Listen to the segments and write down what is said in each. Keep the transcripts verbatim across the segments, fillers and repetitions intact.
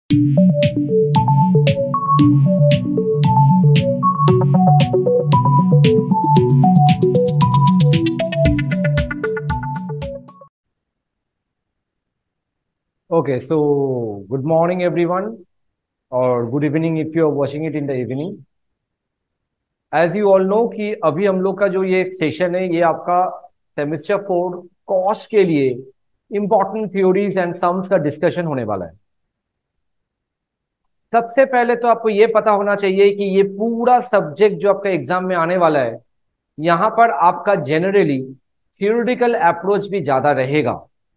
Okay, so good morning everyone, or good evening if you are watching it in the evening. As you all know कि अभी हम लोग का जो ये सेशन है ये आपका सेमेस्टर फोर कॉस्ट के लिए इंपॉर्टेंट थ्योरीज एंड सम्स का डिस्कशन होने वाला है। सबसे पहले तो आपको ये पता होना चाहिए कि ये पूरा सब्जेक्ट जो आपका एग्जाम में आने वाला है, यहाँ पर आपका जनरली थ्योरेटिकल अप्रोच भी ज्यादा रहेगा।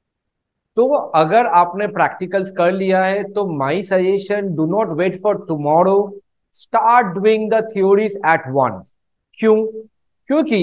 तो अगर आपने प्रैक्टिकल्स कर लिया है तो my suggestion, do not wait for tomorrow, start doing the theories at once. क्यों? क्योंकि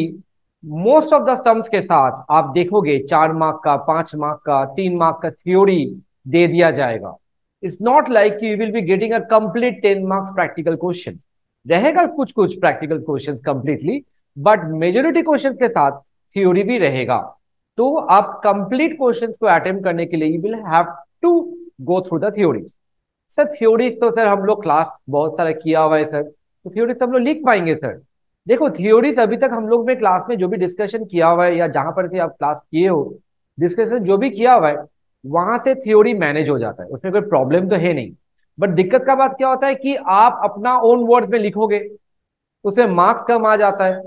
मोस्ट ऑफ द सम्स के साथ आप देखोगे चार मार्क का, पांच मार्क का, तीन मार्क का थ्योरी दे दिया जाएगा। It's not like you will be getting a complete ten marks practical question. रहेगा कुछ कुछ practical question completely, but majority question के साथ थ्योरी भी रहेगा। तो आप कंप्लीट क्वेश्चंस को अटेम्प्ट करने के लिए you will have to go through the theories. Sir theories तो सर हम लोग क्लास बहुत सारा किया हुआ है सर, तो थ्योरीज हम लोग लिख पाएंगे सर? देखो थ्योरीज अभी तक हम लोग में क्लास में जो भी डिस्कशन किया हुआ है या जहां पर से आप क्लास किए हो, डिस्कशन जो भी किया हुआ है वहां से थ्योरी मैनेज हो जाता है, उसमें कोई प्रॉब्लम तो है नहीं। बट दिक्कत का बात क्या होता है कि आप अपना ओन वर्ड्स में लिखोगे, उसमें मार्क्स कम आ जाता है।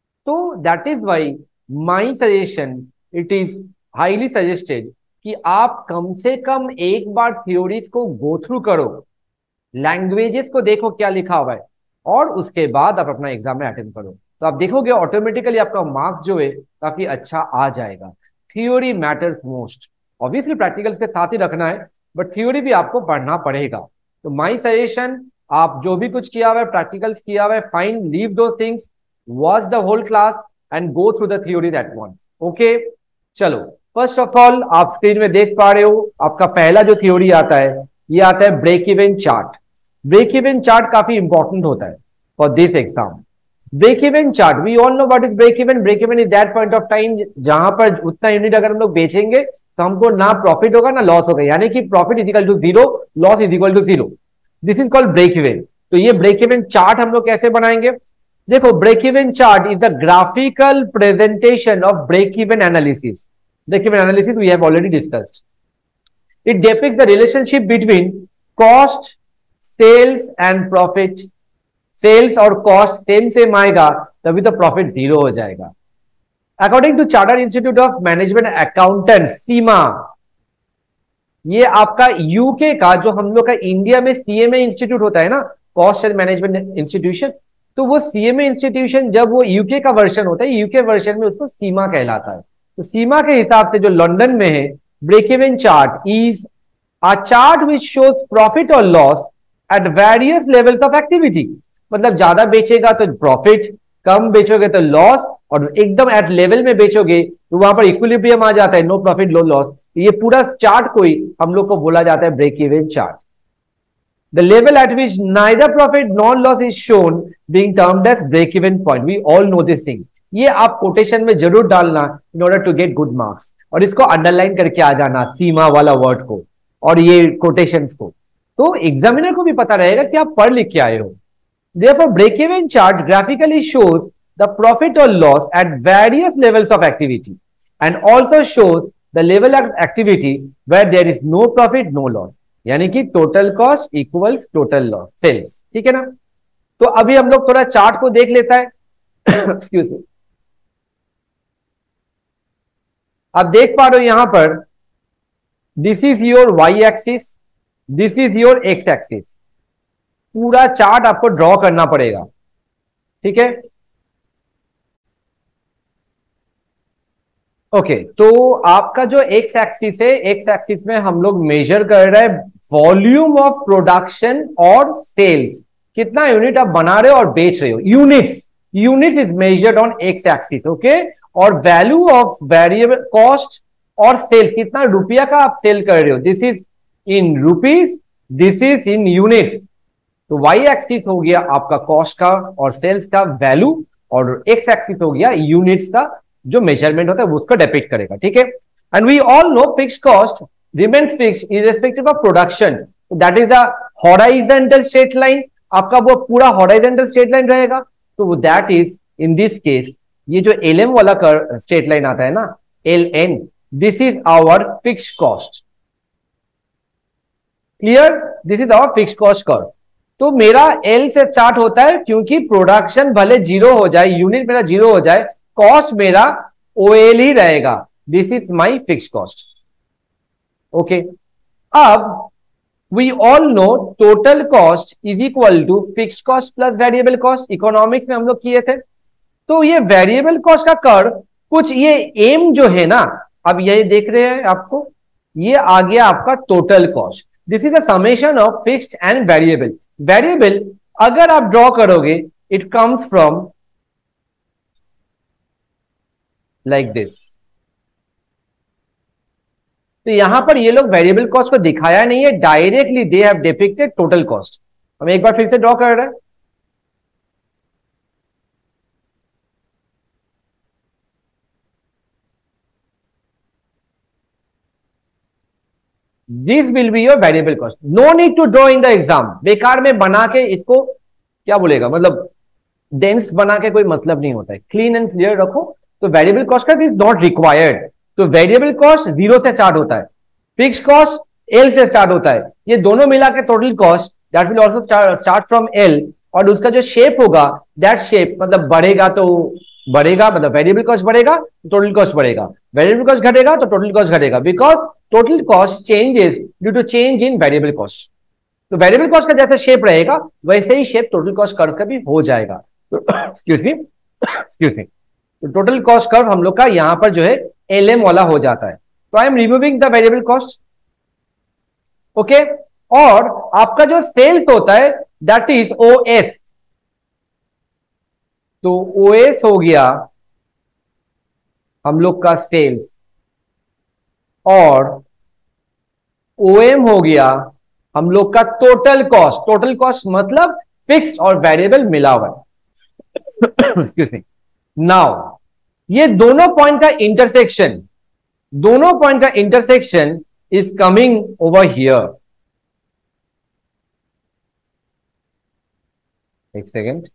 तो that is why my suggestion, it is highly suggested कि आप कम से कम एक बार थ्योरीज को गो थ्रू करो, लैंग्वेजेस को देखो क्या लिखा हुआ है, और उसके बाद आप अपना एग्जाम में अटेंड करो। तो आप देखोगे ऑटोमेटिकली आपका मार्क्स जो है काफी अच्छा आ जाएगा। Theory matters most, obviously practicals के साथ ही रखना है, बट थ्योरी भी आपको पढ़ना पड़ेगा। तो माई सजेशन, आप जो भी कुछ किया हुआ है, प्रैक्टिकल्स किया हुआ है, फाइन, लीव दो things, watch the whole class and go through the theory that one. Okay, चलो फर्स्ट ऑफ ऑल आप स्क्रीन में देख पा रहे हो आपका पहला जो थ्योरी आता है ये आता है break even chart. Break even chart काफी इंपॉर्टेंट होता है for this exam. Break even chart, we all know what is break even. Break even is that point of time जहां पर उतना यूनिट अगर हम लोग बेचेंगे तो हमको ना प्रॉफिट होगा ना लॉस होगा, यानी कि profit is equal to zero, loss is equal to zero. This is called break even. तो ये ब्रेक इवन चार्ट हम लोग कैसे बनाएंगे? देखो, break even chart is the graphical presentation of break even analysis. Break even analysis we have already discussed. It depicts the relationship between cost, sales and profit. Sales और cost same same आएगा तभी तो profit zero हो जाएगा। According to chartered institute of management accountant CIMA, ये आपका UK का, जो हम लोग का इंडिया में सीएमए इंस्टीट्यूट होता है ना, कॉस्ट एंड मैनेजमेंट इंस्टीट्यूशन, तो वो सीएमए इंस्टीट्यूशन जब वो यूके का वर्जन होता है, यूके वर्जन में उसको सीमा कहलाता है। तो सीमा के हिसाब से जो लंदन में है, break even chart is a chart which shows profit और loss at various levels of activity. मतलब ज्यादा बेचेगा तो प्रॉफिट, कम बेचोगे तो लॉस, और एकदम एट लेवल में बेचोगे तो वहां पर इक्विलिब्रियम आ जाता है, नो प्रॉफिट नो लॉस। ये पूरा चार्ट को ही हम लोग को बोला जाता है break even chart. The level at which neither profit nor loss is shown being termed as break-even point. We all know this thing. ये आप कोटेशन में जरूर डालना in order to get good marks, और इसको अंडरलाइन करके आ जाना सीमा वाला वर्ड को और ये कोटेशंस को, तो एग्जामिनर को भी पता रहेगा कि आप पढ़ लिख के आए हो। Therefore, break-even chart graphically shows the profit or loss at various levels of activity and also shows the level of activity where there is no profit, no loss. यानी कि total cost equals total loss sales. ठीक है ना? तो अभी हम लोग थोड़ा चार्ट को देख लेता है। एक्सक्यूज मी, आप देख पा रहे हो यहां पर, this is your Y axis, this is your X axis. पूरा चार्ट आपको ड्रॉ करना पड़ेगा। ठीक है? ओके okay, तो आपका जो एक्स एक्सिस है, एक्स एक्सिस में हम लोग मेजर कर रहे हैं वॉल्यूम ऑफ प्रोडक्शन और सेल्स, कितना यूनिट आप बना रहे हो और बेच रहे हो, units. Units is measured on X axis. Okay, और वैल्यू ऑफ वेरिएबल कॉस्ट और सेल्स, कितना रुपया का आप सेल कर रहे हो, this is in rupees, this is in units. तो वाई एक्सिस हो गया आपका कॉस्ट का और सेल्स का वैल्यू, और एक्स एक्सिस हो गया यूनिट्स का जो मेजरमेंट होता है वो उसको डिपिक्ट करेगा। ठीक है? And we all know fixed cost remains fixed irrespective of production. That is the horizontal straight line, आपका वो पूरा हॉराइजेंटल स्ट्रेट लाइन रहेगा। तो that is in this case ये जो एल एम वाला स्ट्रेट लाइन आता है ना, L N, this is our fix cost. Clear, this is our fix cost curve. तो मेरा एल से स्टार्ट होता है, क्योंकि प्रोडक्शन भले जीरो हो जाए, यूनिट मेरा जीरो हो जाए, कॉस्ट मेरा ओएल ही रहेगा। This is my fix cost. Okay, अब we all know total cost is equal to fix cost plus variable cost, economics में हम लोग किए थे। तो ये वेरिएबल कॉस्ट का कर्व कुछ ये एम जो है ना, अब ये देख रहे हैं आपको, ये आ गया आपका total cost. This is a summation of fixed and variable. Variable अगर आप ड्रॉ करोगे, it comes from like this. तो यहां पर ये लोग वेरिएबल कॉस्ट को दिखाया नहीं है, directly they have depicted total cost. हम एक बार फिर से ड्रॉ कर रहे हैं। This will be your variable cost. No need to draw in the exam, बेकार में बना के इसको क्या बोलेगा, मतलब डेंस बना के कोई मतलब नहीं होता है, क्लीन एंड क्लियर रखो। तो वेरिएबल कॉस्ट का इज नॉट रिक्वायर्ड। तो वेरिएबल कॉस्ट जीरो से स्टार्ट होता है, फिक्स कॉस्ट एल से स्टार्ट होता है, ये दोनों मिला के total cost that will also start from L. और उसका जो शेप होगा, दैट शेप मतलब बढ़ेगा तो बढ़ेगा, मतलब वेरिएबल कॉस्ट बढ़ेगा तो टोटल कॉस्ट बढ़ेगा, वेरिएबल कॉस्ट घटेगा तो टोटल कॉस्ट घटेगा, because total cost changes due to change in variable cost. तो वेरिएबल कॉस्ट का जैसा शेप रहेगा वैसे ही शेप टोटल कॉस्ट कर्व का भी हो जाएगा। तो एक्सक्यूज मी एक्सक्यूज मी तो टोटल कॉस्ट कर्व हम लोग का यहां पर जो है एल एम वाला हो जाता है। तो I am removing the variable cost. Okay, और आपका जो सेल्स होता है दैट इज ओ एस। तो ओ एस हो गया हम लोग का सेल्स, और ओ एम हो गया हम लोग का टोटल कॉस्ट। टोटल कॉस्ट मतलब फिक्स और वेरिएबल मिला हुआ है। Excuse me. नाउ ये दोनों पॉइंट का इंटरसेक्शन, दोनों पॉइंट का intersection is coming over here. एक सेकेंड।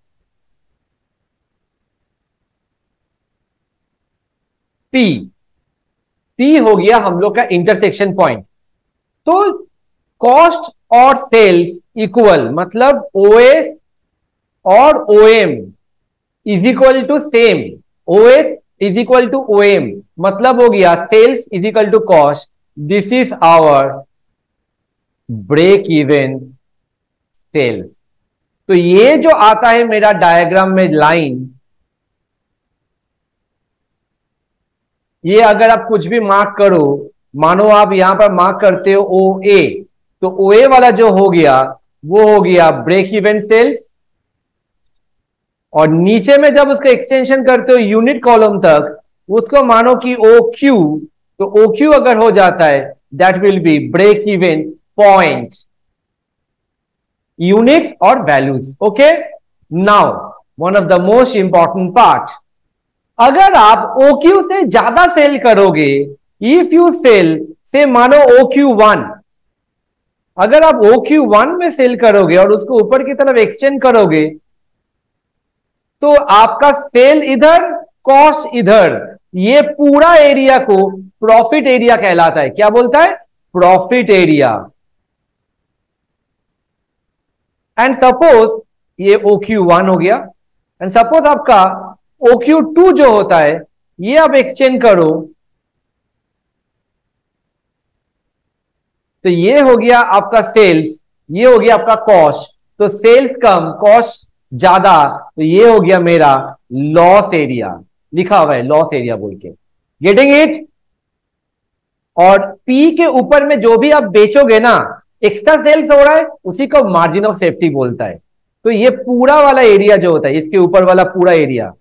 पी पी हो गया हम लोग का इंटरसेक्शन पॉइंट। तो कॉस्ट और सेल्स इक्वल, मतलब ओएस और OM is equal to same. OS is equal to OM मतलब हो गया sales is equal to cost. This is our break even sales. तो ये जो आता है मेरा डायग्राम में लाइन, ये अगर आप कुछ भी मार्क करो, मानो आप यहां पर मार्क करते हो ओ ए, तो ओ ए वाला जो हो गया वो हो गया ब्रेक इवन सेल्स, और नीचे में जब उसका एक्सटेंशन करते हो यूनिट कॉलम तक, उसको मानो कि ओ क्यू, तो ओ क्यू अगर हो जाता है that will be break even point, units और values. Okay, now one of the most important part, अगर आप ओ क्यू से ज्यादा सेल करोगे, इफ यू सेल से मानो ओ क्यू वन, अगर आप ओ क्यू वन में सेल करोगे और उसको ऊपर की तरफ एक्सटेंड करोगे, तो आपका सेल इधर कॉस्ट इधर, ये पूरा एरिया को प्रॉफिट एरिया कहलाता है। क्या बोलता है? Profit area. एंड सपोज ये ओ क्यू वन हो गया, एंड सपोज आपका ओ क्यू टू जो होता है, ये आप एक्सचेंज करो, तो ये हो गया आपका सेल्स, ये हो गया आपका कॉस्ट। तो सेल्स कम कॉस्ट ज्यादा, तो ये हो गया मेरा लॉस एरिया, लिखा हुआ है लॉस एरिया बोल के। Getting it? और पी के ऊपर में जो भी आप बेचोगे ना, एक्स्ट्रा सेल्स हो रहा है, उसी को मार्जिन ऑफ सेफ्टी बोलता है। तो ये पूरा वाला एरिया जो होता है, इसके ऊपर वाला पूरा एरिया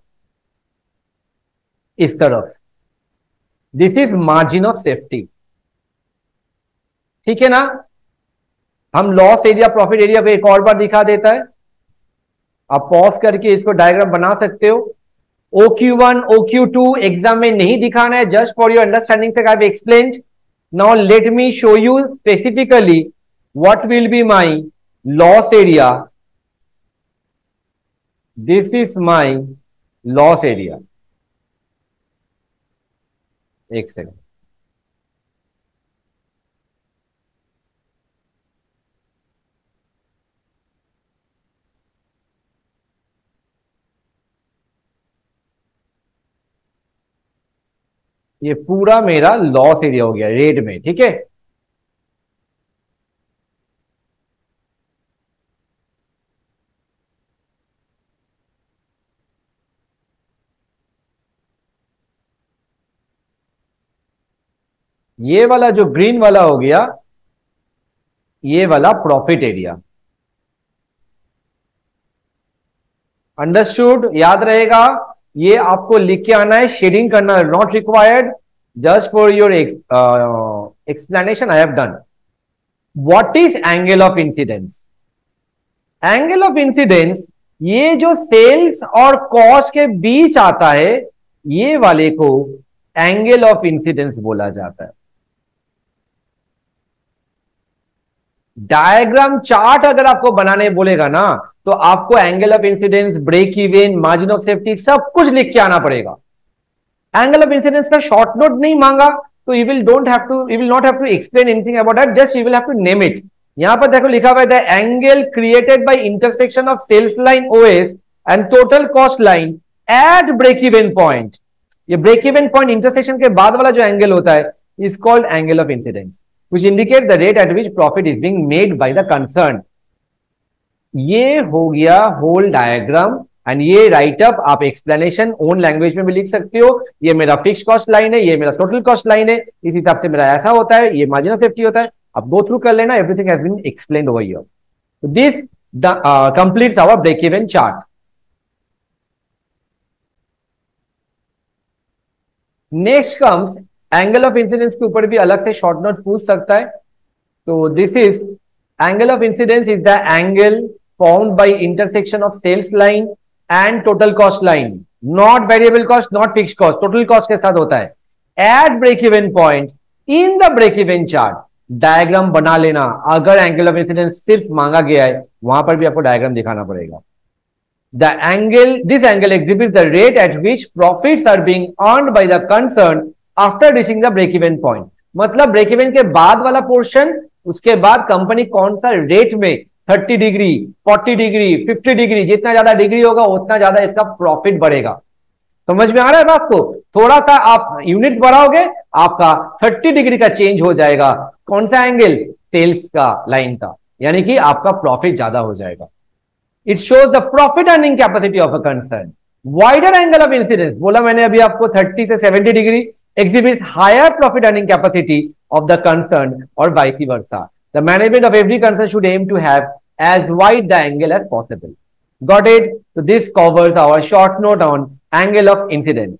इस तरफ, this is margin of safety. ठीक है ना? हम लॉस एरिया प्रॉफिट एरिया को एक और बार दिखा देता है, आप पॉज करके इसको डायग्राम बना सकते हो। O Q one O Q two exam में नहीं दिखाना है, जस्ट फॉर योर अंडरस्टैंडिंग से I have explained. Now let me show you specifically what will be my loss area, this is my loss area. एक second, ये पूरा मेरा loss area हो गया रेट में, ठीक है। ये वाला जो ग्रीन वाला हो गया, ये वाला प्रॉफिट एरिया। अंडरस्टूड, याद रहेगा। ये आपको लिख के आना है, शेडिंग करना not required, just for your explanation I have done. What is angle of incidence? Angle of incidence ये जो सेल्स और कॉस्ट के बीच आता है, ये वाले को एंगल ऑफ इंसिडेंस बोला जाता है। डायग्राम चार्ट अगर आपको बनाने बोलेगा ना, तो आपको angle of incidence, break even, margin of safety सब कुछ लिख के आना पड़ेगा। एंगल ऑफ इंसिडेंस का शॉर्ट नोट नहीं मांगा तो you will don't have to, you will not have to explain anything about that, just you will have to name it. यहां पर देखो लिखा हुआ है angle created by intersection of sales line OS and total cost line at break even point. ये break even point intersection के बाद वाला जो एंगल होता है is called angle of incidence, which indicate the rate at which profit is being made by the concern। ये हो गया होल डायग्राम एंड ये राइटअप आप एक्सप्लेनेशन ओन लैंग्वेज में भी लिख सकते हो। ये मेरा फिक्स कॉस्ट लाइन है, ये मेरा टोटल कॉस्ट लाइन है, इस हिसाब से मेरा ऐसा होता है, ये मार्जिन ऑफ सेफ्टी होता है। आप गो थ्रू कर लेना, everything has been explained over here. So this uh, completes our break even chart. Next comes angle of incidence के ऊपर भी अलग से शॉर्ट नोट पूछ सकता है। तो this is angle of incidence is the angle formed by intersection of sales line and total cost line, not variable cost, not fixed cost, total cost के साथ होता है at break even point in the break even chart. Diagram बना लेना, अगर angle of incidence सिर्फ मांगा गया है वहां पर भी आपको डायग्राम दिखाना पड़ेगा। The angle, this angle exhibits the rate at which profits are being earned by the concern after reaching the break even point। मतलब ब्रेक इवन के बाद वाला पोर्शन, उसके बाद कंपनी कौन सा रेट में तीस डिग्री, चालीस डिग्री, पचास डिग्री, जितना ज्यादा डिग्री होगा उतना ज्यादा इसका प्रॉफिट बढ़ेगा। समझ में आ रहा है बात को? थोड़ा सा आप यूनिट्स बढ़ाओगे आपका तीस डिग्री का चेंज हो जाएगा। कौन सा एंगल? सेल्स का लाइन का, यानी कि आपका प्रॉफिट ज्यादा हो जाएगा। It shows the profit earning capacity of a concern। Wider angle of incidence, बोला मैंने अभी आपको तीस से सत्तर degree, exhibits higher profit earning capacity of the concern or vice versa। The management of every concern should aim to have as wide the angle as possible। Got it? So this covers our short note on angle of incidence।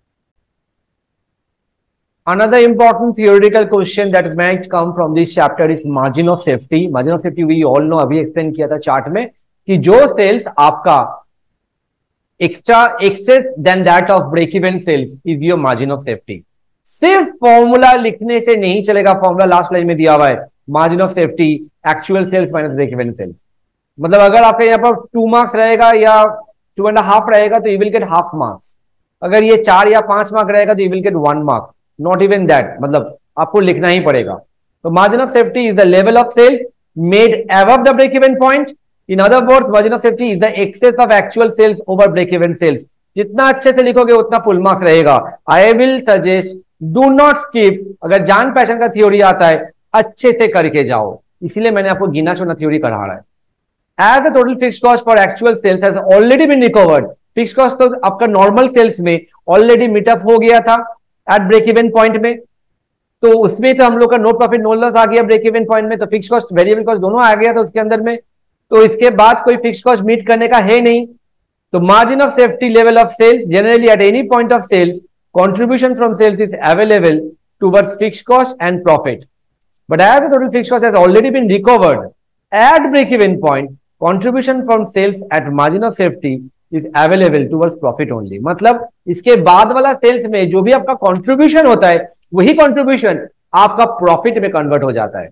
Another important theoretical question that might come from this chapter is margin of safety। Margin of safety we all know, अभी explain किया था chart में, कि जो sales आपका extra excess then that of break even sales is your margin of safety. सिर्फ formula लिखने से नहीं चलेगा, फॉर्मूला लास्ट लाइन में दिया हुआ है, margin of safety actual sales minus break even sales. मतलब अगर आपका यहाँ पर टू मार्क्स रहेगा या टू एंड हाफ रहेगा तो you will get half marks. अगर ये चार या पांच मार्क रहेगा तो you will get one mark, not even that, मतलब आपको लिखना ही पड़ेगा। तो margin of safety is the level of sales made above the break even point. In other words, margin of safety is the excess of actual sales over break-even sales। जितना अच्छे से लिखोगे उतना फुल मार्क्स रहेगा। I will suggest do not skip। अगर जान पहचान का थ्योरी आता है अच्छे से करके जाओ, इसीलिए मैंने आपको गिना चुना थ्योरी करा रहा है। As the total fixed cost for actual sales has already been recovered। Fix cost तो आपका नॉर्मल सेल्स में ऑलरेडी मीटअप हो गया था एट ब्रेक इवन पॉइंट में, तो उसमें तो हम लोग का नो प्रॉफिट नो लॉस आ गया ब्रेक इवन पॉइंट में, तो फिक्स कॉस्ट वेरिएबल कॉस्ट दोनों आ गया था उसके अंदर में। तो इसके बाद कोई फिक्स कॉस्ट मीट करने का है नहीं। तो margin of safety level of sales generally at any point of sales contribution from sales is available towards fixed cost and profit, but as the total fixed cost has already been recovered at break even point, contribution from sales at margin of safety is available towards profit only। मतलब इसके बाद वाला sales में जो भी आपका contribution होता है वही कंट्रीब्यूशन आपका प्रॉफिट में कन्वर्ट हो जाता है।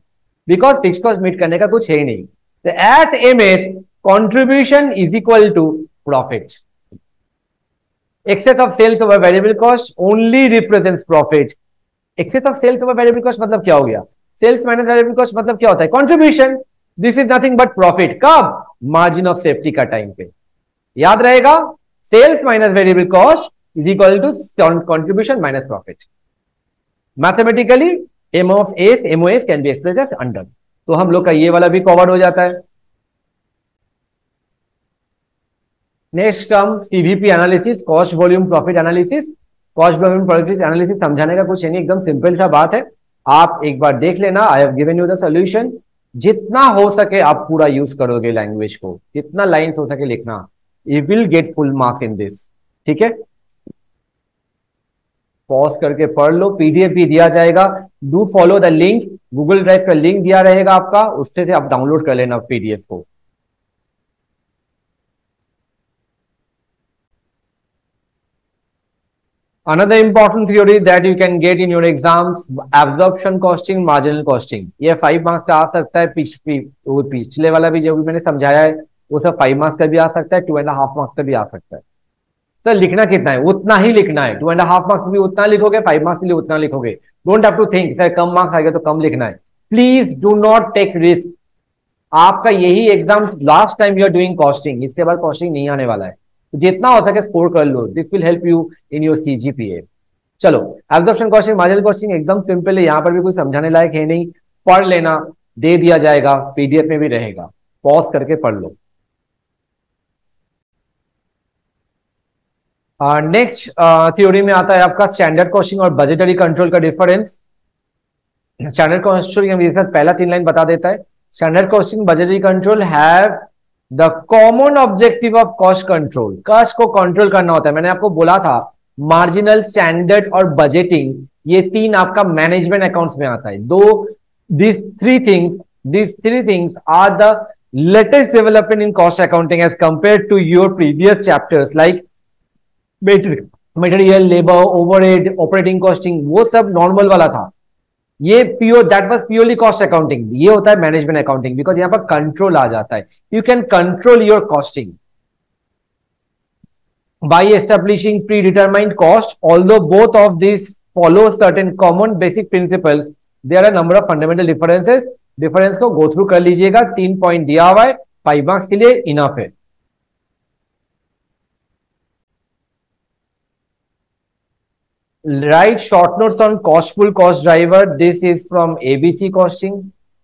बिकॉज फिक्स कॉस्ट मीट करने का कुछ है ही नहीं। तो at M S contribution is equal to profit. Excess of sales over variable cost only represents profit. Excess of sales over variable cost मतलब क्या हो गया? सेल्स माइनस वेरिएबल कॉस्ट मतलब क्या होता है? Contribution. This is nothing but profit. कब? Margin of safety का टाइम पे। याद रहेगा, sales minus variable cost is equal to contribution minus profit. Mathematically M of S MOS can be express as under. तो हम लोग का ये वाला भी कवर हो जाता है। Next come CVP analysis, cost volume profit analysis. Cost volume profit analysis समझाने का कुछ नहीं, एकदम सिंपल सा बात है। आप एक बार देख लेना, I have given you the solution. जितना हो सके आप पूरा यूज करोगे लैंग्वेज को, जितना लाइन्स हो सके लिखना, you will get full marks in this. ठीक है, पॉज करके पढ़ लो, पीडीएफ भी दिया जाएगा। Do follow the link, Google drive का लिंक दिया रहेगा आपका, उससे से आप डाउनलोड कर लेना पीडीएफ को। Another important theory that you can get in your exams, absorption costing, marginal costing। ये फाइव मार्क्स का आ सकता है। पिछ, पिछ, वो पिछले वाला भी जो भी मैंने समझाया है वो सब फाइव मार्क्स का भी आ सकता है, टू एंड हाफ मार्क्स का भी आ सकता है। सर लिखना कितना है? उतना ही लिखना है। टू एंड हाफ मार्क्स भी उतना लिखोगे, फाइव मार्क्स के लिए उतना लिखोगे। Don't have to think sir कम मार्क्स आएगा तो कम लिखना है। Please do not take risk. आपका यही exam last time you are doing costing, इसके बाद कॉस्टिंग नहीं आने वाला है। जितना हो सके स्कोर कर लो, this will help you in your CGPA. चलो, एब्जॉर्प्शन कॉस्टिंग, मार्जिनल कॉस्टिंग एकदम सिंपल है, यहां पर भी कोई समझाने लायक है नहीं। पढ़ लेना, दे दिया जाएगा, पीडीएफ में भी रहेगा, पॉज करके पढ़ लो। नेक्स्ट थ्योरी में आता है आपका स्टैंडर्ड कॉस्टिंग और बजटरी कंट्रोल का डिफरेंस। स्टैंडर्ड कॉस्टिंग पहला तीन लाइन बता देता है। Standard costing budgetary control have the common objective of cost control. Cost को कंट्रोल करना होता है। मैंने आपको बोला था मार्जिनल, स्टैंडर्ड और बजटिंग, ये तीन आपका मैनेजमेंट अकाउंट्स में आता है। दो this three things this three things are the latest development in cost accounting as compare to your previous chapters like material, labour, overhead, operating costing, वो सब नॉर्मल वाला था। ये pure that was purely cost accounting. ये होता है management accounting, because यहां पर कंट्रोल आ जाता है। You can control your costing by establishing predetermined cost. Although both of these follow certain common basic principles, there are a number of fundamental differences. Difference को go through कर लीजिएगा। तीन point दिया हुआ है, फाइव मार्क्स के लिए enough है। Write short notes on cost pool, cost driver. This is from A B C costing.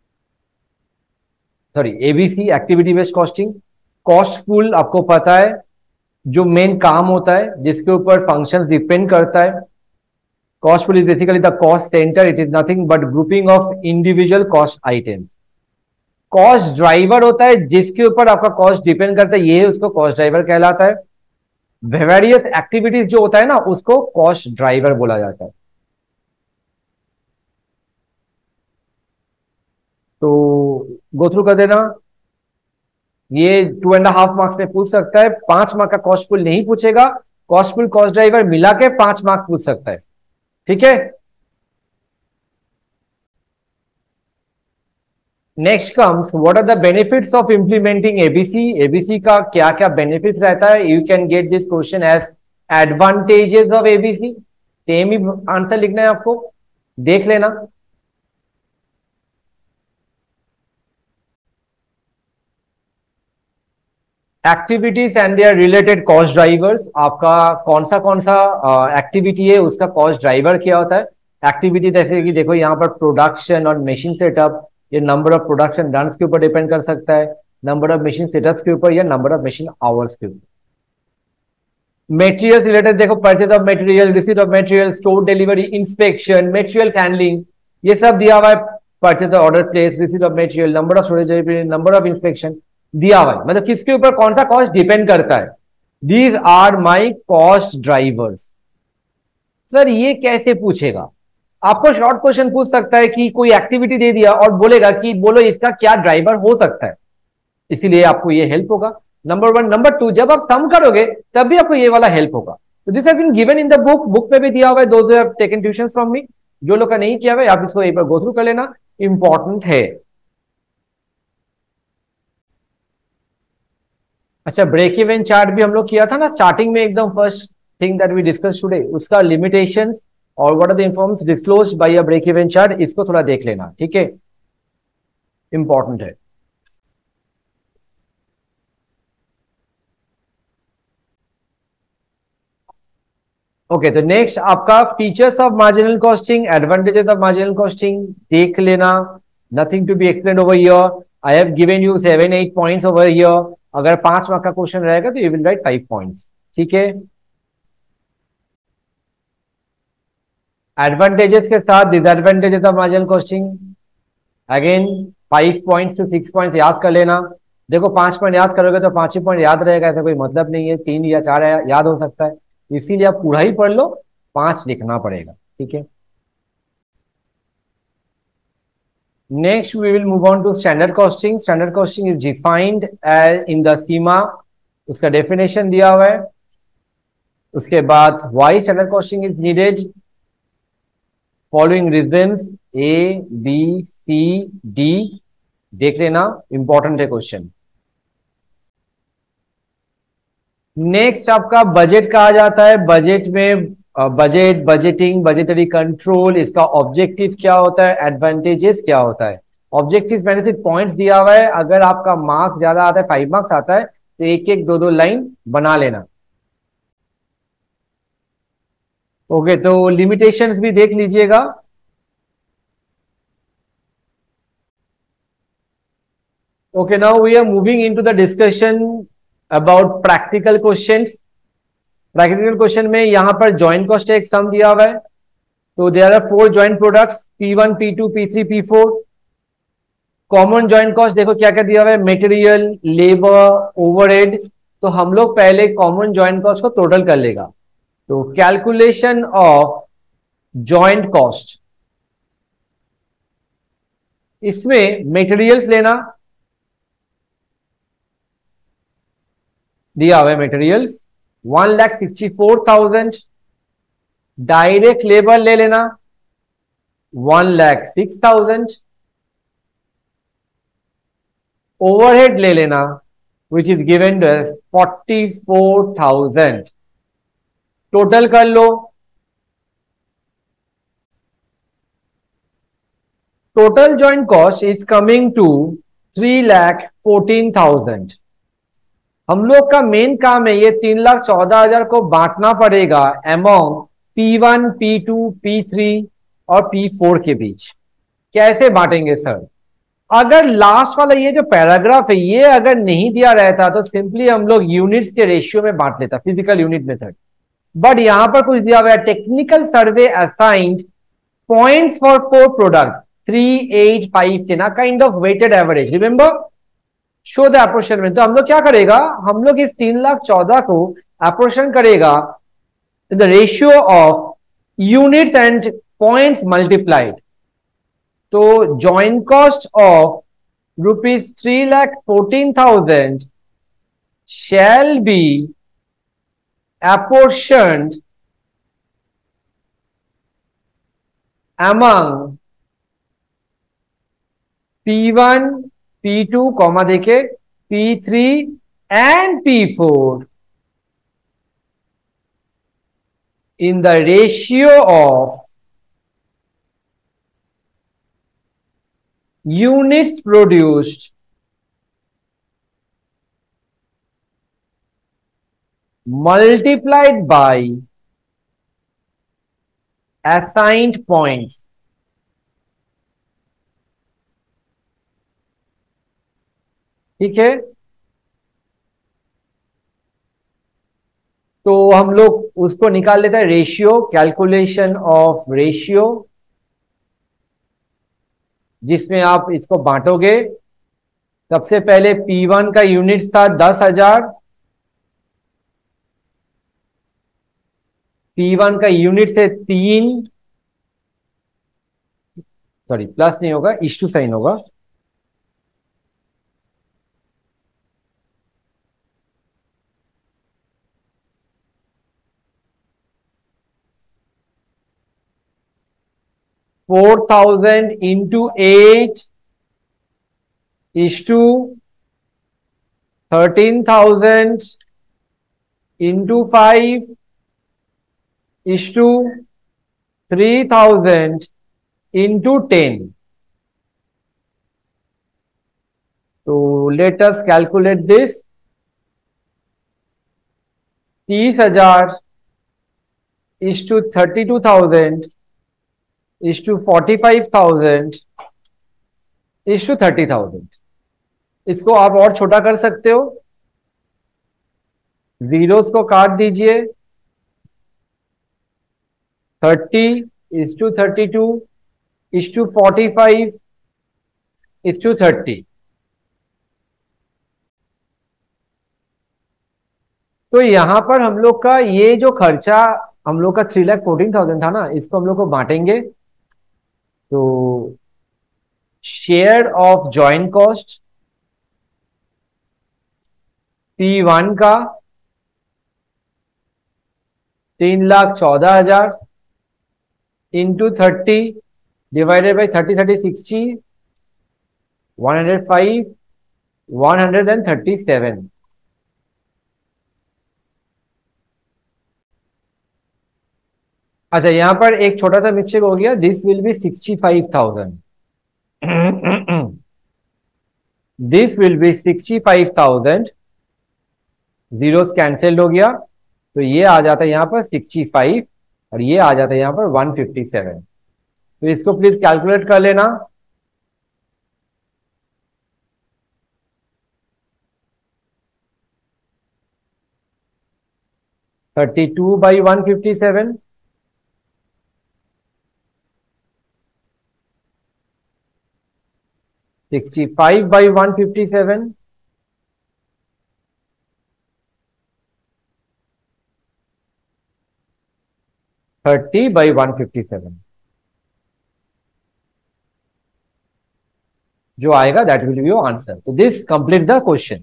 Sorry, A B C activity based costing. Cost pool आपको पता है जो मेन काम होता है, जिसके ऊपर फंक्शंस डिपेंड करता है। Cost pool is basically the cost centre. It is nothing but grouping of individual cost items. Cost driver होता है जिसके ऊपर आपका कॉस्ट डिपेंड करता है, ये उसको कॉस्ट ड्राइवर कहलाता है। वेरियस एक्टिविटीज जो होता है ना, उसको कॉस्ट ड्राइवर बोला जाता है। तो गो थ्रू कर देना। ये टू एंड हाफ मार्क्स में पूछ सकता है, पांच मार्क का कॉस्ट पुल नहीं पूछेगा। कॉस्ट पुल कॉस्ट ड्राइवर मिला के पांच मार्क पूछ सकता है। ठीक है, next comes what are the benefits of implementing ABC. ABC का क्या क्या बेनिफिट्स रहता है? You can get this question as advantages of ABC. Same ही आंसर लिखना है आपको, देख लेना। Activities and their related cost drivers. आपका कौन सा कौन सा एक्टिविटी uh, है, उसका कॉस्ट ड्राइवर क्या होता है? एक्टिविटी जैसे कि देखो यहाँ पर प्रोडक्शन और मशीन सेटअप, ये नंबर ऑफ प्रोडक्शन रन्स के ऊपर डिपेंड कर सकता है, नंबर ऑफ मशीन सेटअप्स के ऊपर या नंबर ऑफ मशीन आवर्स के ऊपर। मटेरियल्स रिलेटेड देखो, purchase of material, receipt of material, store delivery, inspection, material handling, ये सब दिया हुआ है। Purchase order place, receipt of material, number of storage, number of inspection दिया हुआ है। मतलब किसके ऊपर कौन सा कॉस्ट डिपेंड करता है। These are my cost drivers. Sir ये कैसे पूछेगा? आपको शॉर्ट क्वेश्चन पूछ सकता है कि कोई एक्टिविटी दे दिया और बोलेगा कि बोलो इसका क्या ड्राइवर हो सकता है, इसीलिए आपको ये हेल्प होगा। Number one. नंबर टू, जब आप सम करोगे तब भी आपको ये वाला हेल्प होगा। तो this has been given in the book, book में भी दिया हुआ है। Those who have taken tuition from me, जो लोग का नहीं किया हुआ है आप इसको एक बार गो थ्रू कर लेना, इंपॉर्टेंट है। अच्छा, ब्रेक इवन चार्ट भी हम लोग किया था ना स्टार्टिंग में, एकदम first thing that we discuss today, उसका लिमिटेशंस और what are the informs disclosed by a break even chart, इसको थोड़ा देख लेना, ठीक है, इंपॉर्टेंट है। ओके, तो नेक्स्ट आपका features of marginal costing, advantages of marginal costing देख लेना, nothing to be explain over here. I have given you seven eight points over here. अगर पांच मार्क का क्वेश्चन रहेगा तो you will write five points, ठीक है। एडवांटेजेस के साथ disadvantages of marginal costing, again five points to six points याद कर लेना। देखो पांच पॉइंट याद करोगे तो पांच ही पॉइंट याद रहेगा, ऐसा कोई मतलब नहीं है, तीन या चार याद हो सकता है, इसीलिए आप पूरा ही पढ़ लो, पांच लिखना पड़ेगा, ठीक है। Next, we will move on to standard costing. Standard costing is defined as in the सीमा, उसका definition दिया हुआ है। उसके बाद why standard costing is needed, following reasons A, B, C, D देख लेना, इंपॉर्टेंट है क्वेश्चन। नेक्स्ट आपका बजट कहा जाता है। बजट में बजट, बजटिंग, बजटरी कंट्रोल, इसका ऑब्जेक्टिव क्या होता है, एडवांटेजेस क्या होता है। ऑब्जेक्टिव मैंने सिर्फ पॉइंट्स दिया हुआ है, अगर आपका मार्क्स ज्यादा आता है, फाइव मार्क्स आता है, तो एक एक दो दो लाइन बना लेना। ओके, तो लिमिटेशंस भी देख लीजिएगा। Okay, now we are moving into the discussion about practical questions. Practical question में यहां पर जॉइंट कॉस्ट एक सम दिया हुआ है, तो there are four joint products P one, P two, P three, P four. Common joint cost देखो क्या क्या दिया हुआ है, मटेरियल, लेबर, ओवरहेड। तो हम लोग पहले कॉमन जॉइंट कॉस्ट को टोटल कर लेगा। तो कैलकुलेशन ऑफ जॉइंट कॉस्ट, इसमें मटेरियल्स लेना दिया हुआ है, materials one lakh sixty four thousand. Direct labour ले लेना one lakh six thousand. Overhead ले लेना which is given forty four thousand. Total कर लो, total joint cost is coming to three lakh fourteen thousand. हम लोग का मेन काम है ये तीन लाख चौदह हजार को बांटना पड़ेगा among P one, P two, P three और पी फोर के बीच। कैसे बांटेंगे सर? अगर लास्ट वाला ये जो पैराग्राफ है ये अगर नहीं दिया रहता तो सिंपली हम लोग यूनिट्स के रेशियो में बांट लेता, फिजिकल यूनिट मेथड। बट यहां पर कुछ दिया हुआ है, technical survey assigned points for four product three eight five ten, kind of weighted average, remember, show the apportion. तो हम लोग क्या करेगा, हम लोग इस तीन लाख चौदह को अप्रोशन करेगा the ratio of units and points multiplied. तो joint cost of rupees three lakh fourteen thousand shall be apportioned among P one, P two, comma देखे P three and P four in the ratio of units produced multiplied by assigned points। ठीक है, तो हम लोग उसको निकाल लेते हैं, रेशियो, कैलकुलेशन ऑफ रेशियो, जिसमें आप इसको बांटोगे। सबसे पहले P वन का यूनिट था दस हजार, P वन का यूनिट से तीन, सॉरी प्लस नहीं होगा, इश्टू साइन होगा, four thousand into eight is to thirteen thousand into five is to three thousand into ten. तो लेट अस कैलकुलेट दिस. तीस हजार is to thirty two thousand is to forty five thousand is to thirty thousand. इसको आप और छोटा कर सकते हो, जीरोस को काट दीजिए. Thirty is to thirty two is to forty five is to thirty. तो यहां पर हम लोग का ये जो खर्चा हम लोग का थ्री लाख फोर्टीन थाउजेंड था ना, इसको हम लोग को बांटेंगे. तो share of joint cost P one का तीन लाख चौदह हजार into thirty divided by thirty thirty sixty one hundred five one hundred and thirty seven. अच्छा, यहां पर एक छोटा सा मिस्टेक हो गया. This will be sixty five thousand. This will be sixty five thousand. Zero cancelled हो गया, तो ये आ जाता है यहां पर सिक्सटी फाइव और ये आ जाता है यहां पर वन फिफ्टी सेवन. तो इसको प्लीज कैलकुलेट कर लेना. Thirty two by one fifty seven, sixty five by one fifty seven, thirty by one fifty seven. जो आएगा that will be your answer. तो this complete the question.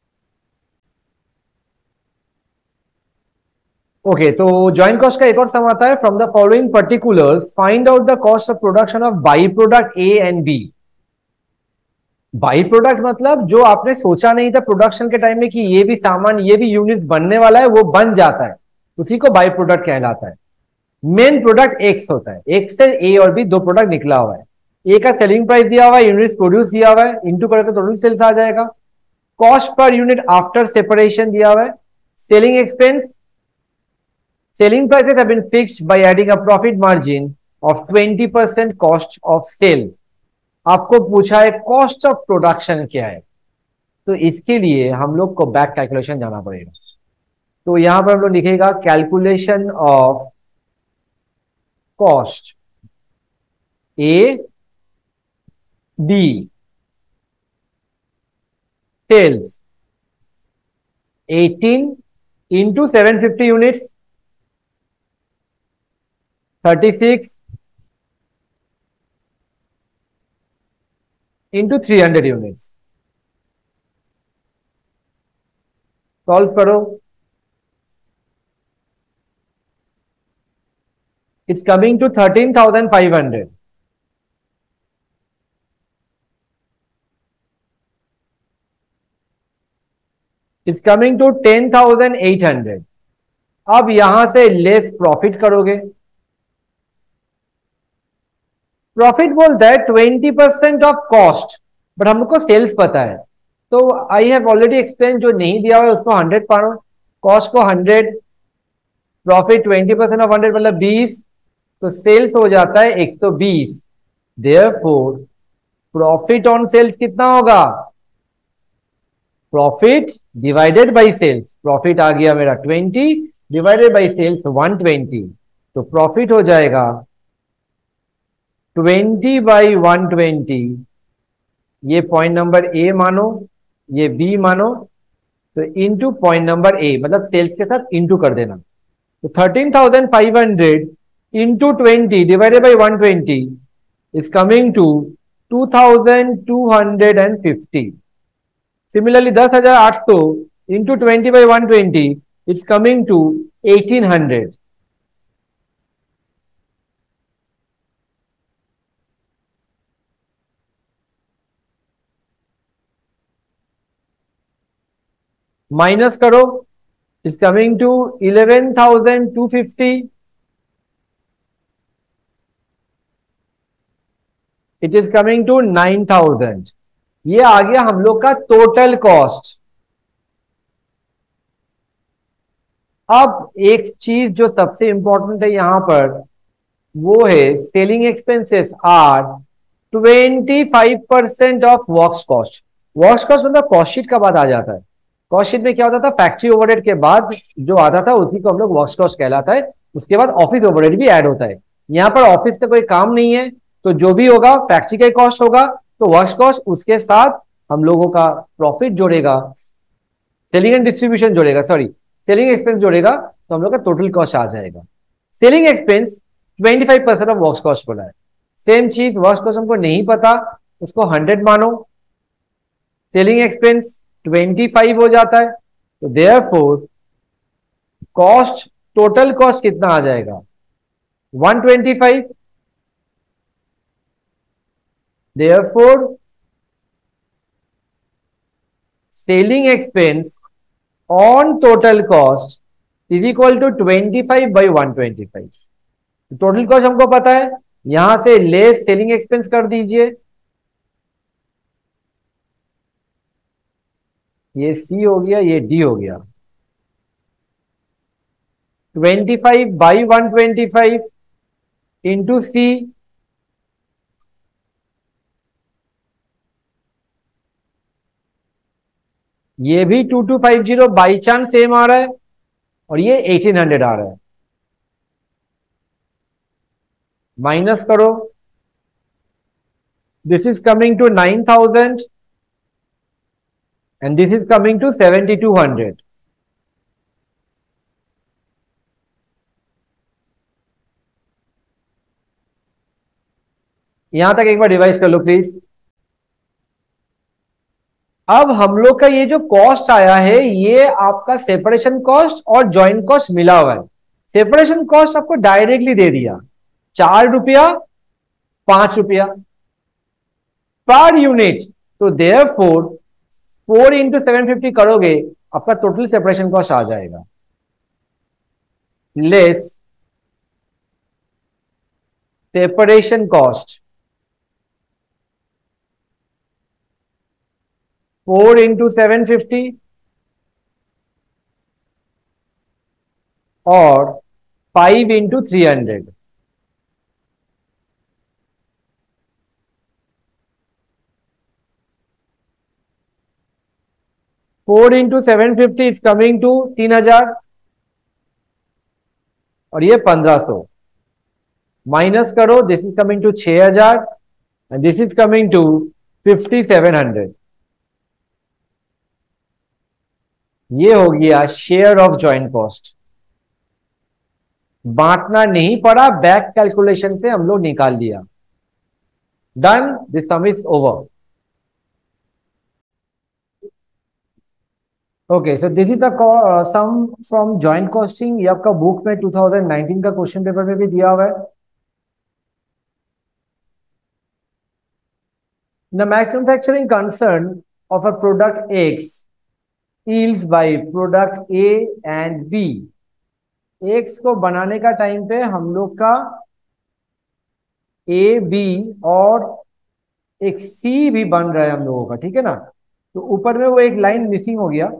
Okay, तो joint cost का एक और sum आता है. From the following particulars find out the cost of production of by product A and B. By product मतलब जो आपने सोचा नहीं था प्रोडक्शन के टाइम में कि ये भी सामान, ये भी यूनिट बनने वाला है, वो बन जाता है, उसी को बाई प्रोडक्ट कहलाता है. मेन प्रोडक्ट एक्स होता है, एक्स से ए और बी दो प्रोडक्ट निकला हुआ है. ए का सेलिंग प्राइस दिया हुआ है, यूनिट प्रोड्यूस दिया हुआ है, इंटू करके टोटल सेल्स आ जाएगा. Cost per unit after separation दिया हुआ है. Selling expense, selling prices have been fixed by adding a profit margin of twenty percent cost of sales. आपको पूछा है कॉस्ट ऑफ प्रोडक्शन क्या है, तो इसके लिए हम लोग को बैक कैलकुलेशन जाना पड़ेगा. तो यहां पर हम लोग लिखेगा calculation of cost A B sales eighteen into seven fifty units thirty six into three hundred units. Solve करो. It's coming to thirteen thousand five hundred. It's coming to ten thousand eight hundred. अब यहां से less profit करोगे. Profit बोलता है twenty percent of cost, but हमको sales पता है, तो आई हैव ऑलरेडी एक्सप्लेन. जो नहीं दिया हुआ है उसको हंड्रेड पारो, कॉस्ट को hundred, profit twenty percent of hundred मतलब बीस, तो सेल्स हो जाता है एक सौ बीस. देयरफॉर प्रॉफिट ऑन सेल्स कितना होगा? Profit divided by sales. Profit आ गया मेरा twenty divided by sales one twenty, तो प्रॉफिट हो जाएगा ट्वेंटी बाई वन ट्वेंटी. ये पॉइंट नंबर ए मानो, ये बी मानो, तो इंटू पॉइंट नंबर ए मतलब सेल्स के साथ इंटू कर देना. तो thirteen thousand five hundred into twenty divided by one twenty is coming to two thousand two hundred and fifty. Similarly दस हजार आठ सौ into twenty by one twenty it's coming to eighteen hundred. Minus करो, is coming to eleven thousand two fifty, it is coming to nine thousand. ये आ गया हम लोग का टोटल कॉस्ट। अब एक चीज जो सबसे इंपॉर्टेंट है यहां पर, वो है selling expenses are twenty five percent of works cost. Works cost मतलब कॉस्ट शीट का बाद आ जाता है। कॉस्ट शीट में क्या होता था, फैक्ट्री ओवरहेड के बाद जो आता था उसी को हम लोग वर्क्स कॉस्ट कहलाता है। उसके बाद ऑफिस ओवरहेड भी ऐड होता है। यहाँ पर ऑफिस का कोई काम नहीं है, तो जो भी होगा फैक्ट्री का कॉस्ट होगा, तो वर्क्स कॉस्ट उसके साथ हम लोगों का प्रॉफिट जोड़ेगा, सेलिंग एंड डिस्ट्रीब्यूशन जोड़ेगा, सॉरी सेलिंग एक्सपेंस जोड़ेगा, तो हम लोग का टोटल कॉस्ट आ जाएगा। Selling expense twenty five percent of works cost बोला है। सेम चीज वर्क्स कॉस्ट हमको नहीं पता, उसको हंड्रेड मानो, सेलिंग एक्सपेंस ट्वेंटी फाइव हो जाता है, तो देयरफॉर कॉस्ट, टोटल कॉस्ट कितना आ जाएगा, one twenty five. Therefore selling expense on total cost is equal to twenty five by one twenty five. Total cost हमको पता है, यहां से लेस सेलिंग एक्सपेंस कर दीजिए, ये सी हो गया, ये डी हो गया। Twenty five by one twenty five into C, ये भी two two five zero by chance same आ रहा है, और ये एटीन हंड्रेड आ रहा है। माइनस करो, this is coming to nine thousand and this is coming to seventy two hundred. यहां तक एक बार रिवाइज कर लो प्लीज। अब हम लोग का ये जो कॉस्ट आया है, ये आपका सेपरेशन कॉस्ट और जॉइंट कॉस्ट मिला हुआ है। सेपरेशन कॉस्ट आपको डायरेक्टली दे दिया, चार रुपया पांच रुपया पर यूनिट, तो therefore four into seven fifty करोगे, आपका टोटल सेपरेशन कॉस्ट आ जाएगा less separation cost four into seven fifty और five into three hundred. Four into seven fifty is coming to तीन हजार, और ये पंद्रह सौ। माइनस करो, दिस इज कमिंग टू छह हजार and this is coming to fifty seven hundred. ये हो गया शेयर ऑफ जॉइंट कॉस्ट। बांटना नहीं पड़ा, बैक कैलकुलेशन से हम लोग निकाल लिया। Done, this sum is over. Okay, so this is the sum from joint costing. ये आपका बुक में टू थाउजेंड नाइनटीन का क्वेश्चन पेपर में भी दिया हुआ है। The manufacturing concern of a product X yields by product A and B। X को बनाने का टाइम पे हम लोग का A, B और एक C भी बन रहा है हम लोगों का, ठीक है ना। तो ऊपर में वो एक लाइन मिसिंग हो गया।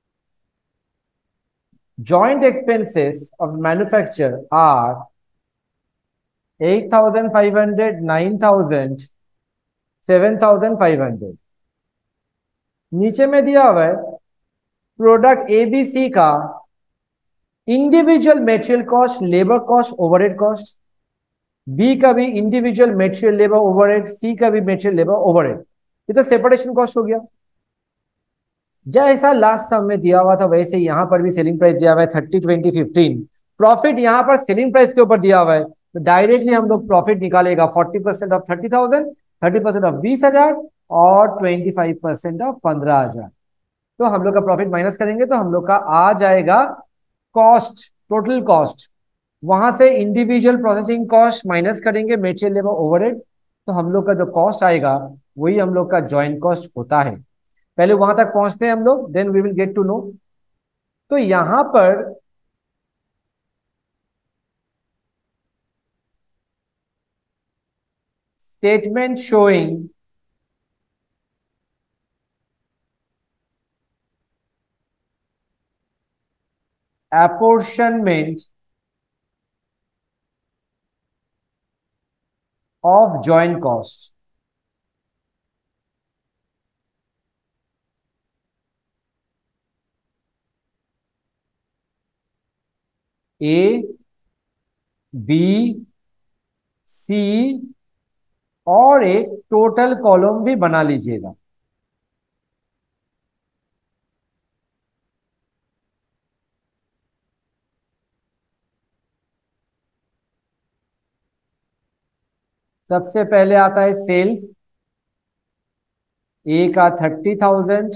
Joint expenses of manufacture are eight thousand five hundred, nine thousand, seven thousand five hundred। नीचे में दिया हुआ है प्रोडक्ट ए बी सी का individual material cost, labour cost, overhead cost. B का भी individual material labour overhead, C का भी मेटेरियल लेबर ओवरहेड। ये तो सेपरेशन कॉस्ट हो गया। जैसा लास्ट सम में दिया हुआ था वैसे यहां पर भी सेलिंग प्राइस दिया हुआ है थर्टी ट्वेंटी फिफ्टीन। प्रॉफिट यहां पर सेलिंग प्राइस के ऊपर दिया हुआ है, तो डायरेक्टली हम लोग प्रॉफिट निकालेगा forty percent of thirty thousand, thirty percent of बीस हजार और ट्वेंटी फाइव परसेंट ऑफ पंद्रह हजार। तो हम लोग का प्रॉफिट माइनस करेंगे तो हम लोग का आ जाएगा कॉस्ट, टोटल कॉस्ट। वहां से इंडिविजुअल प्रोसेसिंग कॉस्ट माइनस करेंगे, मेटेरियल लेबर ओवरहेड, तो हम लोग का जो कॉस्ट आएगा वही हम लोग का जॉइंट कॉस्ट होता है। पहले वहां तक पहुंचते हैं हम लोग, then we will get to know. तो यहां पर statement showing apportionment of joint cost। A, B, C और एक टोटल कॉलम भी बना लीजिएगा। सबसे पहले आता है सेल्स, ए का थर्टी थाउजेंड,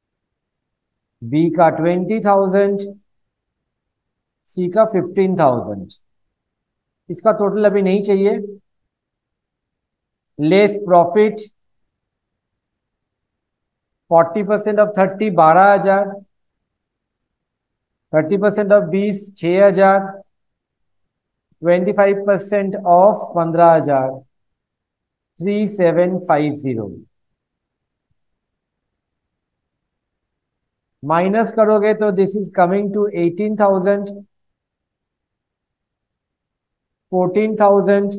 बी का ट्वेंटी थाउजेंड, सी का फिफ्टीन थाउजेंड। इसका टोटल अभी नहीं चाहिए। Less profit, forty percent of thirty बारह हजार, थर्टी परसेंट ऑफ बीस छह हजार, ट्वेंटी फाइव परसेंट ऑफ पंद्रह हजार, three seven five zero. Minus करोगे तो this is coming to eighteen thousand, fourteen thousand,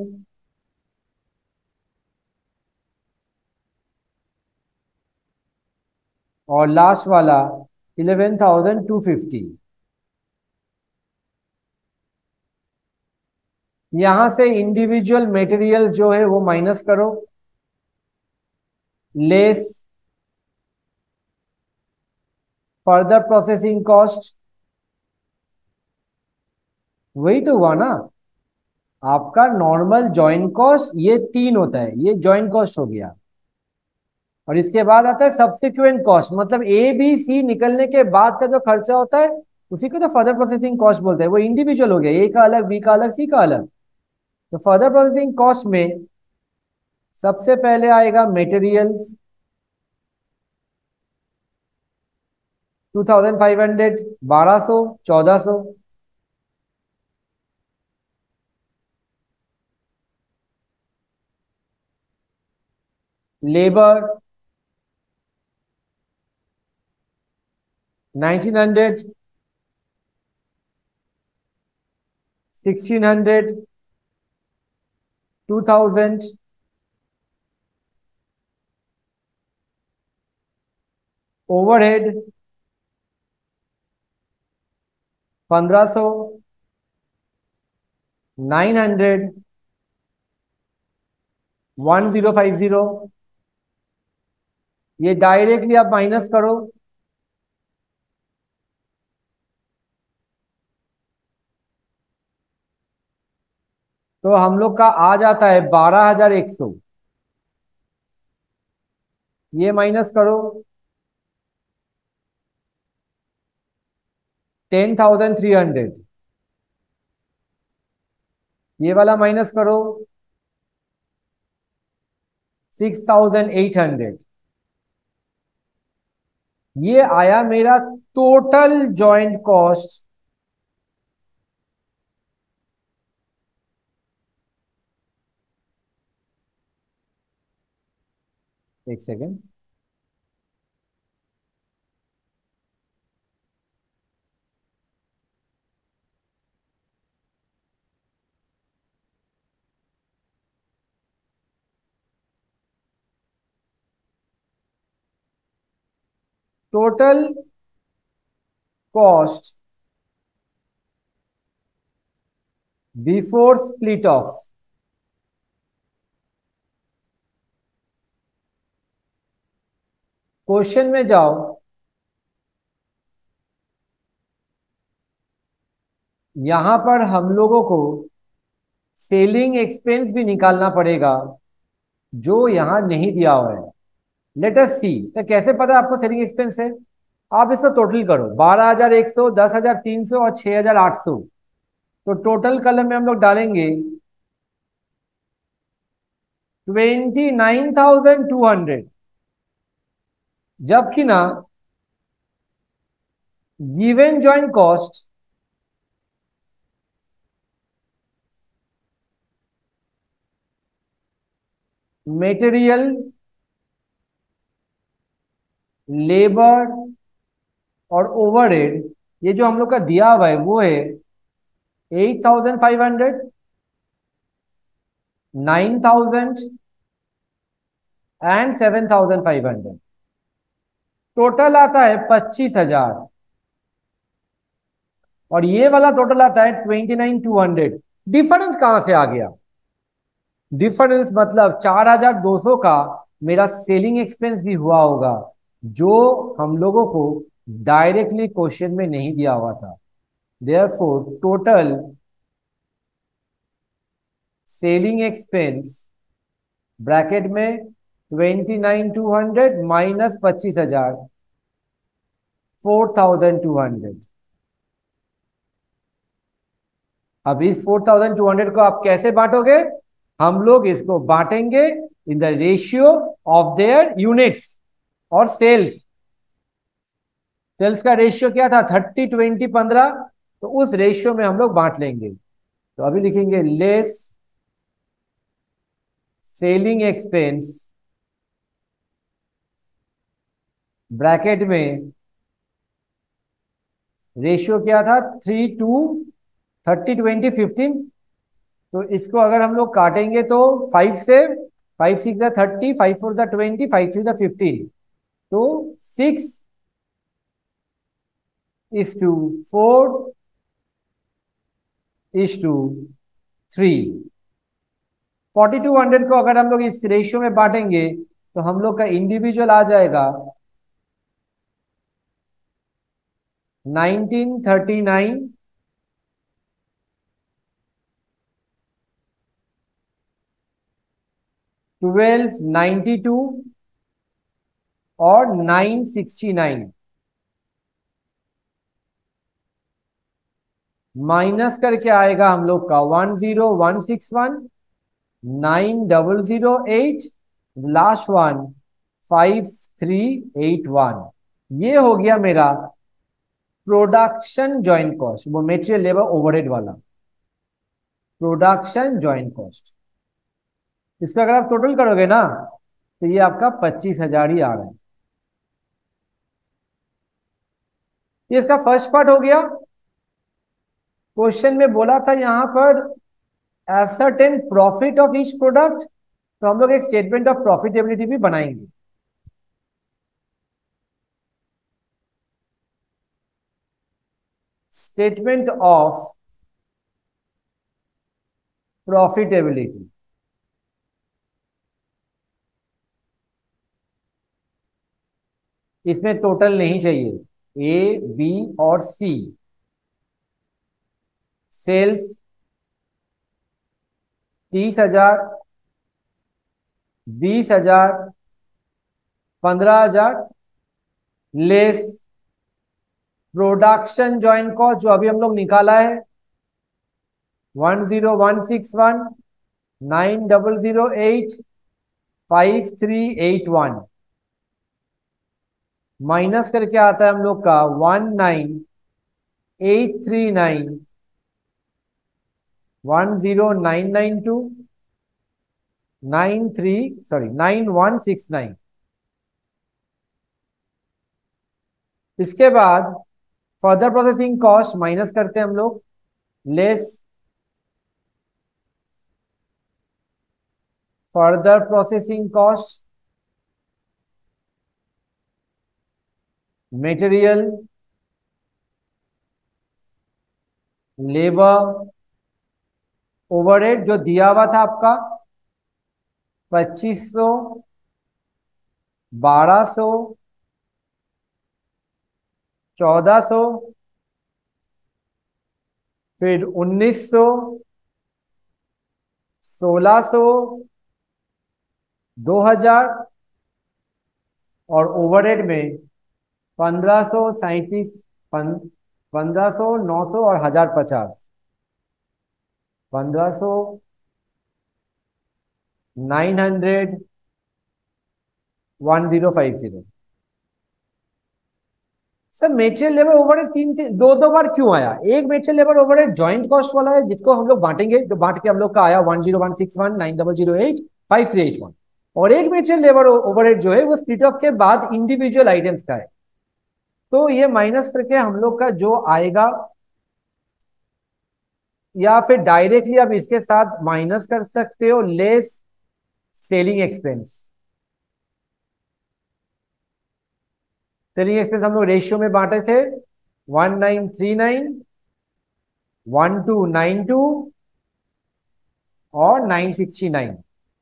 और लास्ट वाला इलेवन थाउजेंड टू फिफ्टी। यहां से इंडिविजुअल मटेरियल्स जो है वो माइनस करो। लेस फर्दर प्रोसेसिंग कॉस्ट, वही तो हुआ ना आपका नॉर्मल जॉइंट कॉस्ट। ये तीन होता है, ये जॉइंट कॉस्ट हो गया। और इसके बाद आता है सब्सिक्वेंट कॉस्ट, मतलब ए बी सी निकलने के बाद का जो खर्चा होता है उसी को तो फर्दर प्रोसेसिंग कॉस्ट बोलते हैं। वो इंडिविजुअल हो गया, ए का अलग, बी का अलग, सी का अलग। तो फर्दर प्रोसेसिंग कॉस्ट में सबसे पहले आएगा materials, two thousand five hundred, बारह सौ, चौदह सौ। Labour nineteen hundred, sixteen hundred, two thousand. Overhead पंद्रह सौ, nine hundred, one zero five zero. ये डायरेक्टली आप माइनस करो, तो हम लोग का आ जाता है बारह हजार एक सौ। ये माइनस करो, टेन थाउजेंड थ्री हंड्रेड। ये वाला माइनस करो, सिक्स थाउजेंड एट हंड्रेड। ये आया मेरा टोटल जॉइंट कॉस्ट। एक second, total cost before split off. Question में जाओ, यहां पर हम लोगों को सेलिंग एक्सपेंस भी निकालना पड़ेगा जो यहां नहीं दिया हुआ है। लेट अस सी, तो कैसे पता आपको सेलिंग एक्सपेंस है? आप इसको टोटल करो, बारह हजार एक सौ, दस हजार तीन सौ और छह हजार आठ सौ। तो टोटल कलम में हम लोग डालेंगे twenty nine thousand two hundred. जबकि ना given joint cost material, labour और ओवरहेड, ये जो हम लोग का दिया हुआ है वो है eight thousand five hundred, nine thousand, and seven thousand five hundred. Total आता है पच्चीस हजार, और ये वाला टोटल आता है twenty nine two hundred. Difference कहां से आ गया? डिफरेंस मतलब चार हजार दो सौ का मेरा सेलिंग एक्सपेंस भी हुआ होगा, जो हम लोगों को डायरेक्टली क्वेश्चन में नहीं दिया हुआ था। Therefore total selling expense bracket में twenty nine two hundred, minus पच्चीस हजार, फोर थाउजेंड टू हंड्रेड। अब इस फोर थाउजेंड टू हंड्रेड को आप कैसे बांटोगे? हम लोग इसको बांटेंगे in the ratio of their units और सेल्स। सेल्स का रेशियो क्या था? थर्टी ट्वेंटी पंद्रह। तो उस रेशियो में हम लोग बांट लेंगे। तो अभी लिखेंगे लेस सेलिंग एक्सपेंस ब्रैकेट में रेशियो क्या था? Three two thirty twenty fifteen. तो इसको अगर हम लोग काटेंगे तो फाइव से, फाइव सिक्स या थर्टी, फाइव फोर या ट्वेंटी, फाइव थ्री या फिफ्टीन। तो six is to four is to three. Forty two hundred को अगर हम लोग इस रेशियो में बांटेंगे तो हम लोग का इंडिविजुअल आ जाएगा nineteen thirty nine, twelve ninety two, और नाइन सिक्सटी नाइन। माइनस करके आएगा हम लोग का one zero one six one, nine double zero eight, last one five three eight one. ये हो गया मेरा प्रोडक्शन जॉइंट कॉस्ट, वो मेटेरियल लेबर ओवरहेड वाला प्रोडक्शन जॉइंट कॉस्ट। इसका अगर आप टोटल करोगे ना तो ये आपका पच्चीस हजार ही आ रहा है। ये इसका फर्स्ट पार्ट हो गया। क्वेश्चन में बोला था यहां पर ascertain profit of each product, तो हम लोग एक स्टेटमेंट ऑफ प्रॉफिटेबिलिटी भी बनाएंगे। स्टेटमेंट ऑफ प्रॉफिटेबिलिटी, इसमें टोटल नहीं चाहिए। ए, बी और सी। सेल्स तीस हजार, बीस हजार, पंद्रह हजार, लेस प्रोडक्शन जॉइंट कॉस्ट जो अभी हम लोग निकाला है one zero one six one, nine double zero eight, five three eight one, minus करके आता है हम लोग का one nine eight three nine, one zero nine nine two, nine three sorry nine one six nine. इसके बाद further processing cost minus करते हैं हम लोग, less further processing cost material, labour, overhead जो दिया हुआ था आपका पच्चीस सौ, बारह सौ, चौदह सौ, फिर उन्नीस सौ, सोलह सौ, दो हजार, और ओवरहेड में पंद्रह सौ सैतीस, पंद्रह सौ, नौ सौ और हजार पचास। पंद्रह सौ, nine hundred, one zero five zero. Sir material labour overhead तीन तीन दो दो बार क्यों आया? एक material labour overhead joint cost वाला है जिसको हम लोग बांटेंगे, जो बांट के हम लोग का आया one zero one six one nine double zero eight five three eight one. और एक मेटेरियल लेबर ओवरहेड जो है वो स्प्लिट ऑफ के बाद इंडिविजुअल आइटम्स का है। तो ये माइनस करके हम लोग का जो आएगा, या फिर डायरेक्टली आप इसके साथ माइनस कर सकते हो less selling expense. Selling expense हम लोग रेशियो में बांटे थे one nine three nine, one two nine two और नाइन सिक्सटी नाइन।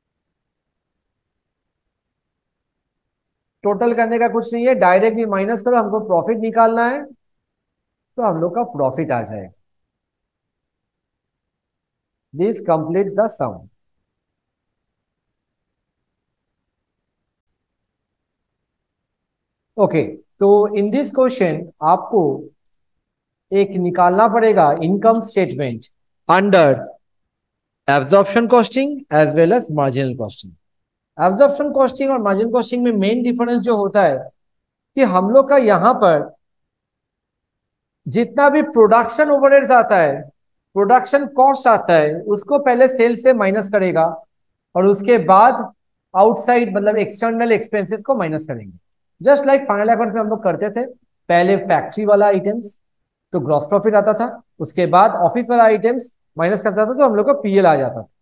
टोटल करने का कुछ नहीं है, डायरेक्टली माइनस करो, हमको प्रॉफिट निकालना है तो हम लोग का प्रॉफिट आ जाएगा। This completes the sum. Okay, तो इन दिस क्वेश्चन आपको एक निकालना पड़ेगा income statement under absorption costing as well as marginal costing. Absorption costing और मार्जिनल कॉस्टिंग में मेन डिफरेंस जो होता है कि हम लोग का यहां पर जितना भी प्रोडक्शन ओवरहेड्स आता है, प्रोडक्शन कॉस्ट आता है, उसको पहले सेल से माइनस करेगा और उसके बाद आउटसाइड मतलब एक्सटर्नल एक्सपेंसेस को माइनस करेंगे। जस्ट लाइक फाइनल अकाउंट में हम लोग करते थे, पहले फैक्ट्री वाला आइटम्स तो ग्रॉस प्रॉफिट आता था, उसके बाद ऑफिस वाला आइटम्स माइनस करता था तो हम लोग को पीएल आ जाता था।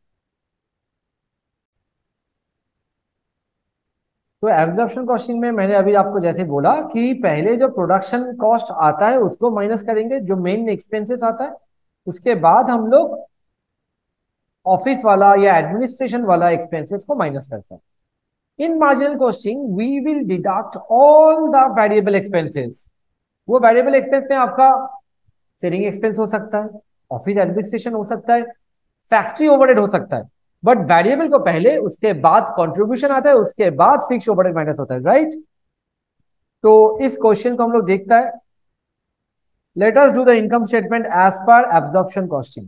तो एब्जॉर्प्शन कॉस्टिंग में मैंने अभी आपको जैसे बोला कि पहले जो प्रोडक्शन कॉस्ट आता है उसको माइनस करेंगे, जो मेन एक्सपेंसेस आता है, उसके बाद हम लोग ऑफिस वाला या एडमिनिस्ट्रेशन वाला एक्सपेंसेस को माइनस करते हैं। In marginal costing we will deduct all the variable expenses. वो वेरिएबल एक्सपेंस में आपका सेलिंग एक्सपेंस हो सकता है, ऑफिस एडमिनिस्ट्रेशन हो सकता है, फैक्ट्री ओवरहेड हो सकता है, बट वेरिएबल को पहले, उसके बाद कंट्रीब्यूशन आता है, उसके बाद फिक्स ओवरहेड माइनस होता है, राइट। तो इस क्वेश्चन को हम लोग देखता है। Let us do the income statement as per absorption costing.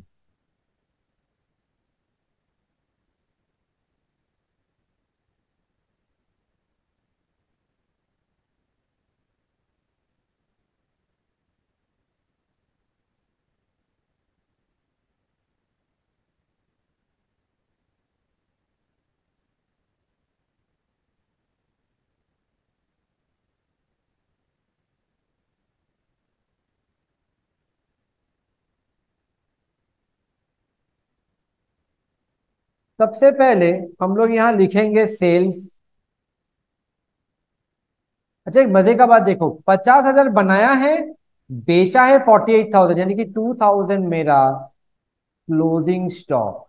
सबसे पहले हम लोग यहां लिखेंगे सेल्स। अच्छा, एक मजे का बात देखो, पचास हजार बनाया है, बेचा है फोर्टी एट थाउजेंड, यानी कि टू थाउजेंड मेरा क्लोजिंग स्टॉक।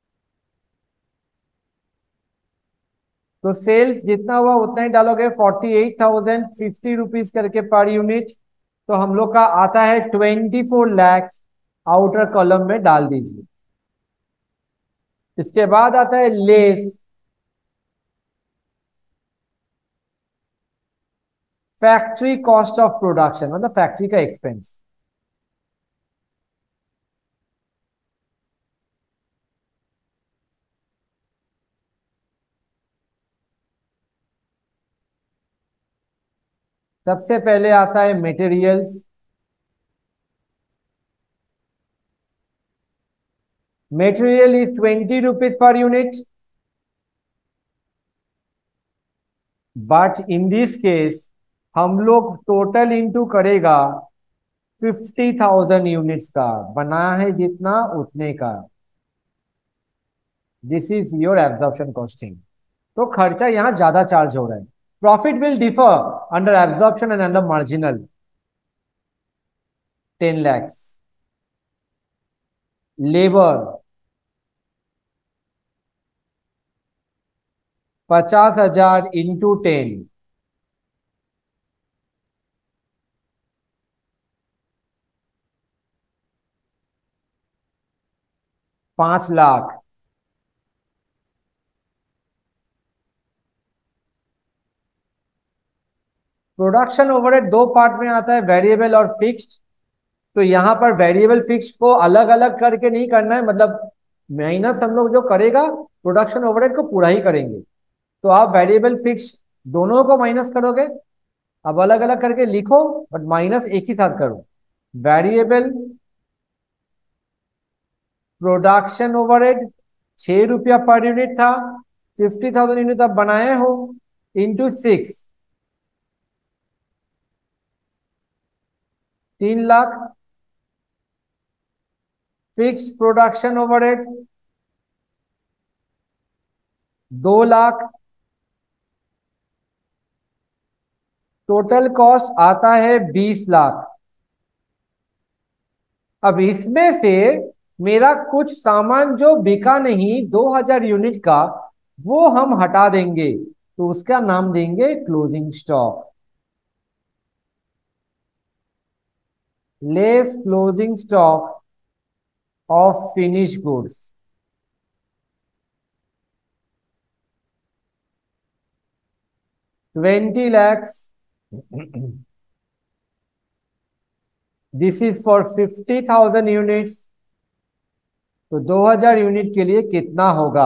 तो सेल्स जितना हुआ उतना ही डालोगे, forty eight thousand fifty rupees करके पर यूनिट, तो हम लोग का आता है twenty four lakhs. Outer column में डाल दीजिए। इसके बाद आता है less factory cost of production, मतलब फैक्ट्री का एक्सपेंस। सबसे पहले आता है materials. Material is twenty rupees per unit, but in this case हम लोग टोटल इंटू करेगा फिफ्टी थाउजेंड यूनिट्स का, बना है जितना उतने का। This is your absorption costing. तो खर्चा यहां ज्यादा चार्ज हो रहा है। Profit will differ under absorption and under marginal. Ten lakhs. Labour पचास हजार इंटू टेन, पांच लाख। प्रोडक्शन ओवरहेड दो पार्ट में आता है, वेरिएबल और फिक्स्ड। तो यहां पर वेरिएबल फिक्स्ड को अलग अलग करके नहीं करना है, मतलब माइनस हम लोग जो करेगा प्रोडक्शन ओवरहेड को पूरा ही करेंगे। तो आप वेरिएबल फिक्स्ड दोनों को माइनस करोगे अब अलग अलग करके लिखो बट माइनस एक ही साथ करो। वेरिएबल प्रोडक्शन ओवरहेड छह रुपया पर यूनिट था, फिफ्टी थाउजेंड यूनिट आप बनाए हो, इंटू सिक्स, तीन लाख। फिक्स प्रोडक्शन ओवरहेड दो लाख। टोटल कॉस्ट आता है बीस लाख। अब इसमें से मेरा कुछ सामान जो बिका नहीं दो हजार यूनिट का, वो हम हटा देंगे, तो उसका नाम देंगे closing stock. Less closing stock of finish goods. Twenty lakhs. This is for fifty thousand units. तो दो हजार यूनिट के लिए कितना होगा?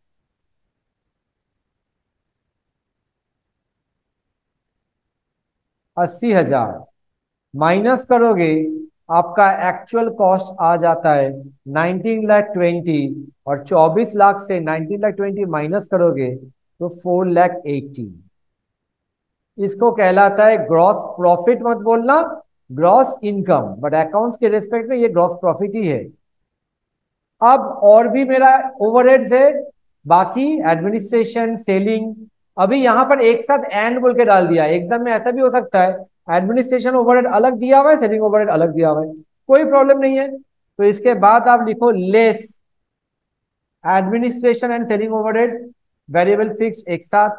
अस्सी हजार। माइनस करोगे, आपका एक्चुअल कॉस्ट आ जाता है नाइनटीन लाख ट्वेंटी। और चौबीस लाख से नाइनटीन लाख ट्वेंटी माइनस करोगे तो फोर लाख एट्टी। इसको कहलाता है ग्रॉस प्रॉफिट। मत बोलना ग्रॉस इनकम, बट अकाउंट्स के रेस्पेक्ट में ये ग्रॉस प्रॉफिट ही है। अब और भी मेरा ओवरहेड्स है बाकी, एडमिनिस्ट्रेशन, सेलिंग। अभी यहां पर एक साथ एंड बोल के डाल दिया, एकदम में ऐसा भी हो सकता है एडमिनिस्ट्रेशन ओवरहेड अलग दिया हुआ है, सेलिंग ओवरहेड अलग दिया हुआ है, कोई प्रॉब्लम नहीं है। तो इसके बाद आप लिखो less administration and selling overhead, variable fix एक साथ।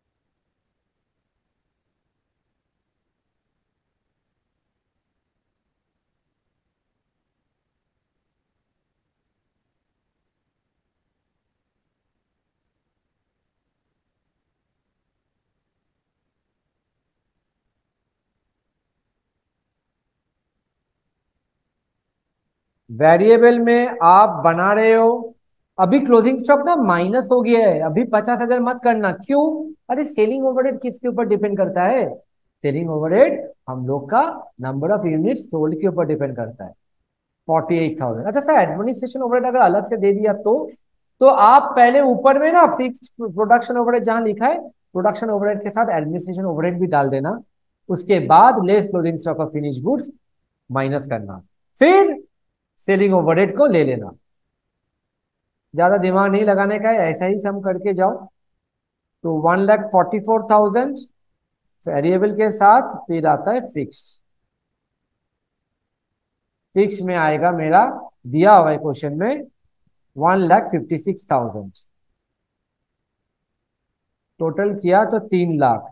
वेरिएबल में आप बना रहे हो, अभी क्लोजिंग स्टॉक ना माइनस हो गया है, अभी पचास हजार मत करना। क्यों? अरे सेलिंग ओवरहेड किसके ऊपर डिपेंड करता है? सेलिंग ओवरहेड हम लोग का नंबर ऑफ यूनिट सोल्ड के ऊपर डिपेंड करता है। Forty eight thousand. अच्छा सर, एडमिनिस्ट्रेशन ओवरहेड अगर अलग से दे दिया तो तो आप पहले ऊपर में ना फिक्स प्रोडक्शन ओवरहेड जहां लिखा है, प्रोडक्शन ओवरहेड के साथ एडमिनिस्ट्रेशन ओवरहेड भी डाल देना। उसके बाद less closing stock of finish goods minus करना, फिर सेलिंग ओवरहेड को ले लेना। ज्यादा दिमाग नहीं लगाने का है, ऐसा ही सम करके जाओ। तो one lakh forty four thousand, variable के साथ फिर आता है फिक्स। फिक्स में आएगा मेरा, दिया हुआ है क्वेश्चन में, one lakh fifty six thousand. Total किया तो तीन लाख।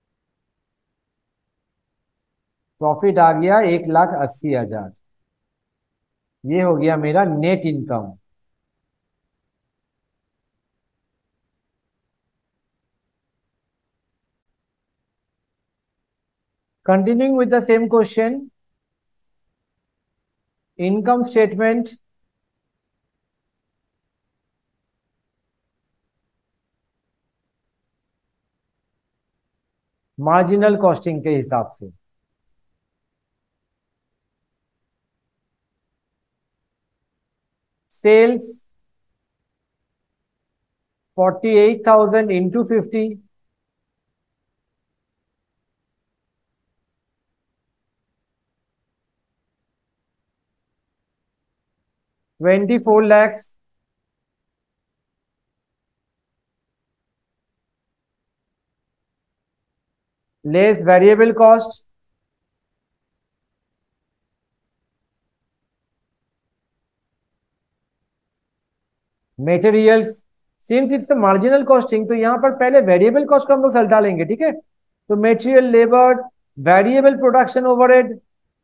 प्रॉफिट आ गया एक लाख अस्सी हजार। ये हो गया मेरा net income. Continuing with the same question, income statement. Marginal costing के हिसाब से sales forty eight thousand into fifty, twenty four lakhs. Less variable cost, materials. Since it's marginal costing तो यहां पर पहले वेरिएबल कॉस्ट को हम लोग सल्टा डालेंगे, ठीक है। तो material, labour, variable production overhead.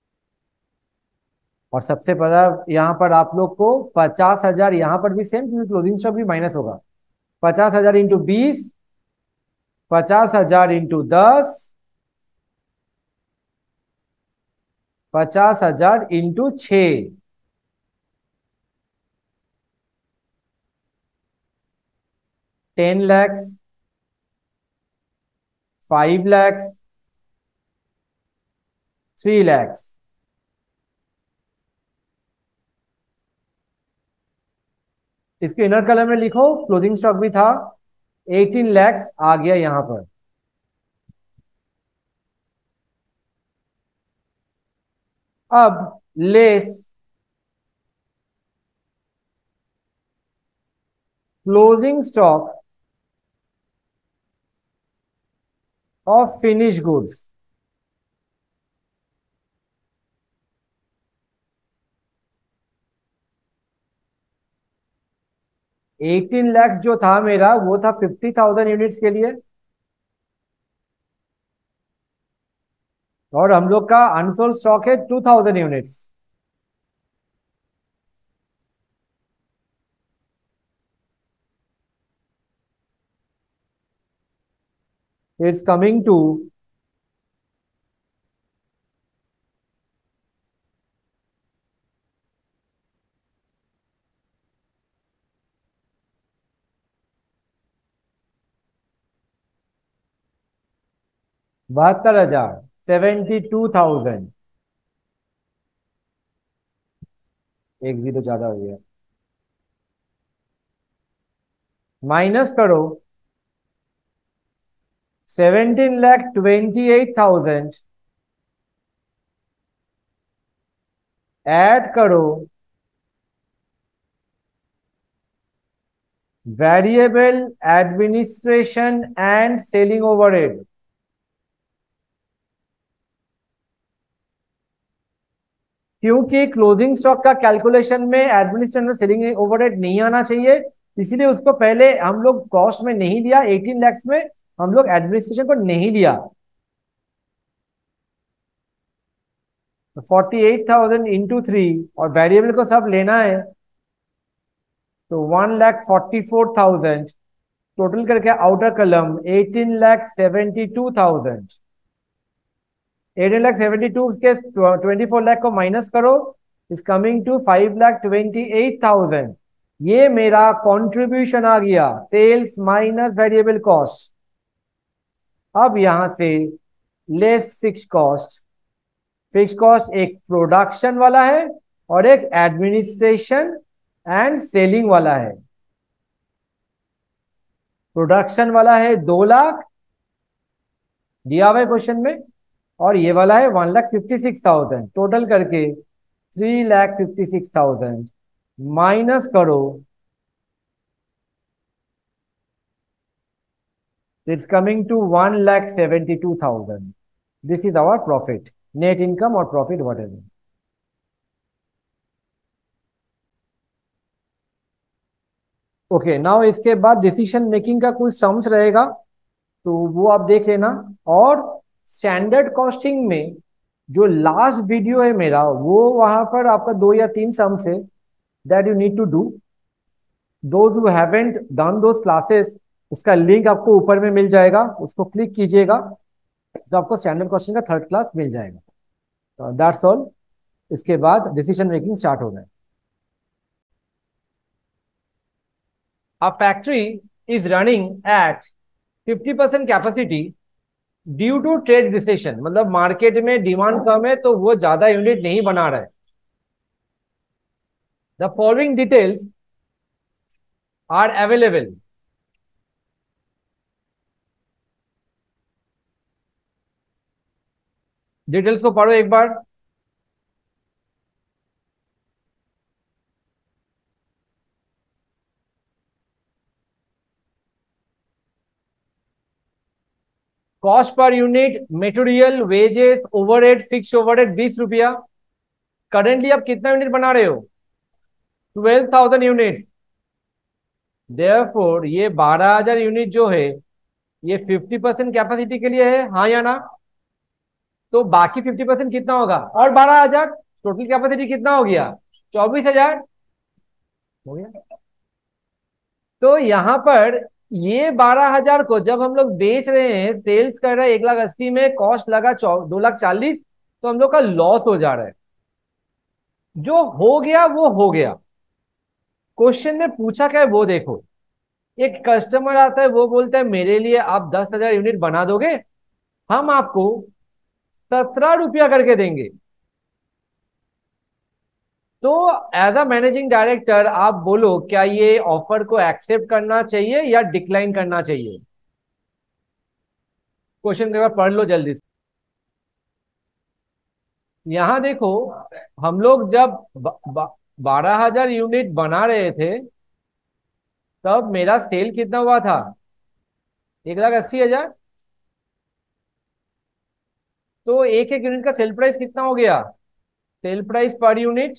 और सबसे पहला यहां पर आप लोग को पचास हजार, यहां पर भी सेम क्योंकि क्लोजिंग स्टॉक भी माइनस होगा। पचास हजार इंटू बीस, पचास हजार इंटू दस, पचास हजार इंटू छ, ten lakhs, five lakhs, three lakhs. इसके इनर कलर में लिखो क्लोजिंग स्टॉक भी था, एटीन लैक्स आ गया यहां पर। अब less closing stock of finish goods. Eighteen lakhs जो था मेरा वो था फिफ्टी थाउजेंड यूनिट्स के लिए, और हम लोग का अनसोल्ड स्टॉक है two thousand units. It's coming to बहत्तर हजार, सेवेंटी टू थाउजेंड। एक जीरो ज्यादा हो गया, माइनस करो seventeen lakh twenty eight thousand, add करो variable administration and selling overhead. क्योंकि क्लोजिंग स्टॉक का कैलकुलेशन में एडमिनिस्ट्रेशन सेलिंग ओवरहेड नहीं आना चाहिए, इसीलिए उसको पहले हम लोग कॉस्ट में नहीं लिया। एटीन लैक्स में हम लोग एडमिनिस्ट्रेशन को नहीं लिया। Forty eight thousand into three, और वेरिएबल को सब लेना है, तो one lakh forty four thousand. Total करके outer column eighteen lakh seventy two thousand. Eighteen lakh seventy two के ट्वेंटी फोर लैख को माइनस करो, is coming to five lakh twenty eight thousand. ये मेरा कंट्रीब्यूशन आ गया, सेल्स माइनस वेरिएबल कॉस्ट। अब यहां से less fix cost. Fix cost एक प्रोडक्शन वाला है और एक एडमिनिस्ट्रेशन एंड सेलिंग वाला है। प्रोडक्शन वाला है दो लाख, दिया हुआ है क्वेश्चन में, और ये वाला है one lakh fifty six thousand. Total करके three lakh fifty six thousand, minus करो, it's coming to one lakh seventy two thousand. This is our profit, net income और profit whatever. Okay, now इसके बाद डिसीजन मेकिंग का कुछ सम्स रहेगा, तो वो आप देख लेना। और स्टैंडर्ड कॉस्टिंग में जो लास्ट वीडियो है मेरा, वो वहां पर आपका दो या तीन सम्स है that you need to do. Those who haven't done those classes, उसका लिंक आपको ऊपर में मिल जाएगा, उसको क्लिक कीजिएगा तो आपको स्टैंडर्ड क्वेश्चन का थर्ड क्लास मिल जाएगा। That's all. इसके बाद डिसीजन मेकिंग स्टार्ट होना है। A factory is running at fifty percent capacity due to trade recession, मतलब मार्केट में डिमांड कम है तो वो ज्यादा यूनिट नहीं बना रहा है। The following details are available. Details को पढ़ो एक बार। Cost per unit, material, wages, overhead, fix overhead बीस रुपया। करेंटली आप कितना यूनिट बना रहे हो? Twelve thousand unit. देयरफॉर ये बारह हजार यूनिट जो है ये फिफ्टी परसेंट कैपेसिटी के लिए है, हाँ या ना? तो बाकी फिफ्टी परसेंट कितना होगा? और बारह हजार, टोटल कैपेसिटी कितना हो गया? चौबीस हजार। हो गया। तो यहां पर ये बारह हजार को जब हम लोग बेच रहे हैं, सेल्स कर रहे हैं एक लाख अस्सी, में कॉस्ट लगा दो लाख चालीस, तो हम लोग का लॉस हो जा रहा है। जो हो गया वो हो गया। क्वेश्चन में पूछा क्या है वो देखो। एक कस्टमर आता है, वो बोलता है मेरे लिए आप दस हजार यूनिट बना दोगे, हम आपको सत्रह रुपया करके देंगे। तो एज अ मैनेजिंग डायरेक्टर आप बोलो, क्या ये ऑफर को एक्सेप्ट करना चाहिए या डिक्लाइन करना चाहिए? क्वेश्चन पेपर पढ़ लो जल्दी से। यहां देखो, हम लोग जब ब- ब- बारह हजार यूनिट बना रहे थे, तब मेरा सेल कितना हुआ था? एक लाख अस्सी हजार। तो एक एक यूनिट का सेल प्राइस कितना हो गया? Sale price per unit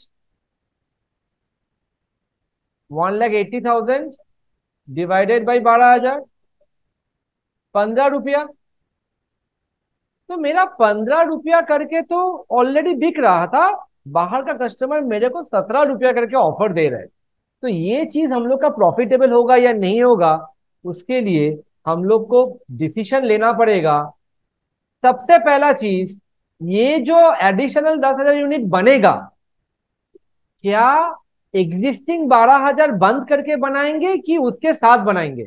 one lakh eighty thousand, divided by बारह हजार, पंद्रह रुपया। तो मेरा पंद्रह रुपया करके तो ऑलरेडी बिक रहा था। बाहर का कस्टमर मेरे को सत्रह रुपया करके ऑफर दे रहा है। तो ये चीज हम लोग का प्रॉफिटेबल होगा या नहीं होगा, उसके लिए हम लोग को डिसीजन लेना पड़ेगा। सबसे पहला चीज, ये जो एडिशनल दस हजार यूनिट बनेगा, क्या एग्जिस्टिंग बारह हजार बंद करके बनाएंगे कि उसके साथ बनाएंगे?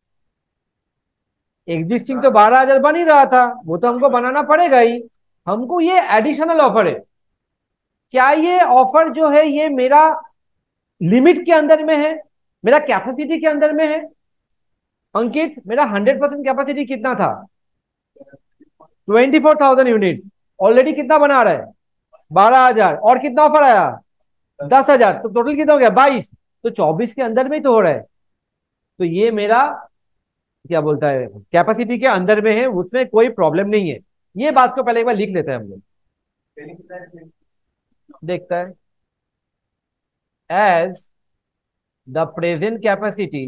एग्जिस्टिंग तो बारह हजार बन ही रहा था, वो तो हमको बनाना पड़ेगा ही। हमको ये एडिशनल ऑफर है। क्या ये ऑफर जो है ये मेरा लिमिट के अंदर में है, मेरा कैपेसिटी के अंदर में है? अंकित, मेरा हंड्रेड परसेंट कैपेसिटी कितना था? Twenty four thousand unit. Already कितना बना रहा है? बारह हजार। और कितना ऑफर आया? दस हजार। तो टोटल कितना हो गया? बाईस। तो चौबीस के अंदर में ही तो हो रहा है। तो ये मेरा क्या बोलता है, कैपेसिटी के अंदर में है, उसमें कोई प्रॉब्लम नहीं है। ये बात को पहले एक बार लिख लेते हैं हम लोग। देखता है, as the present capacity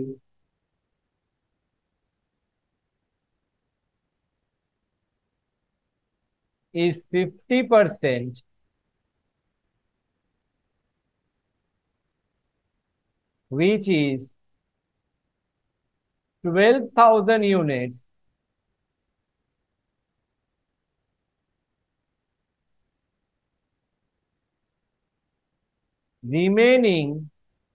is fifty percent, which is twelve thousand units, remaining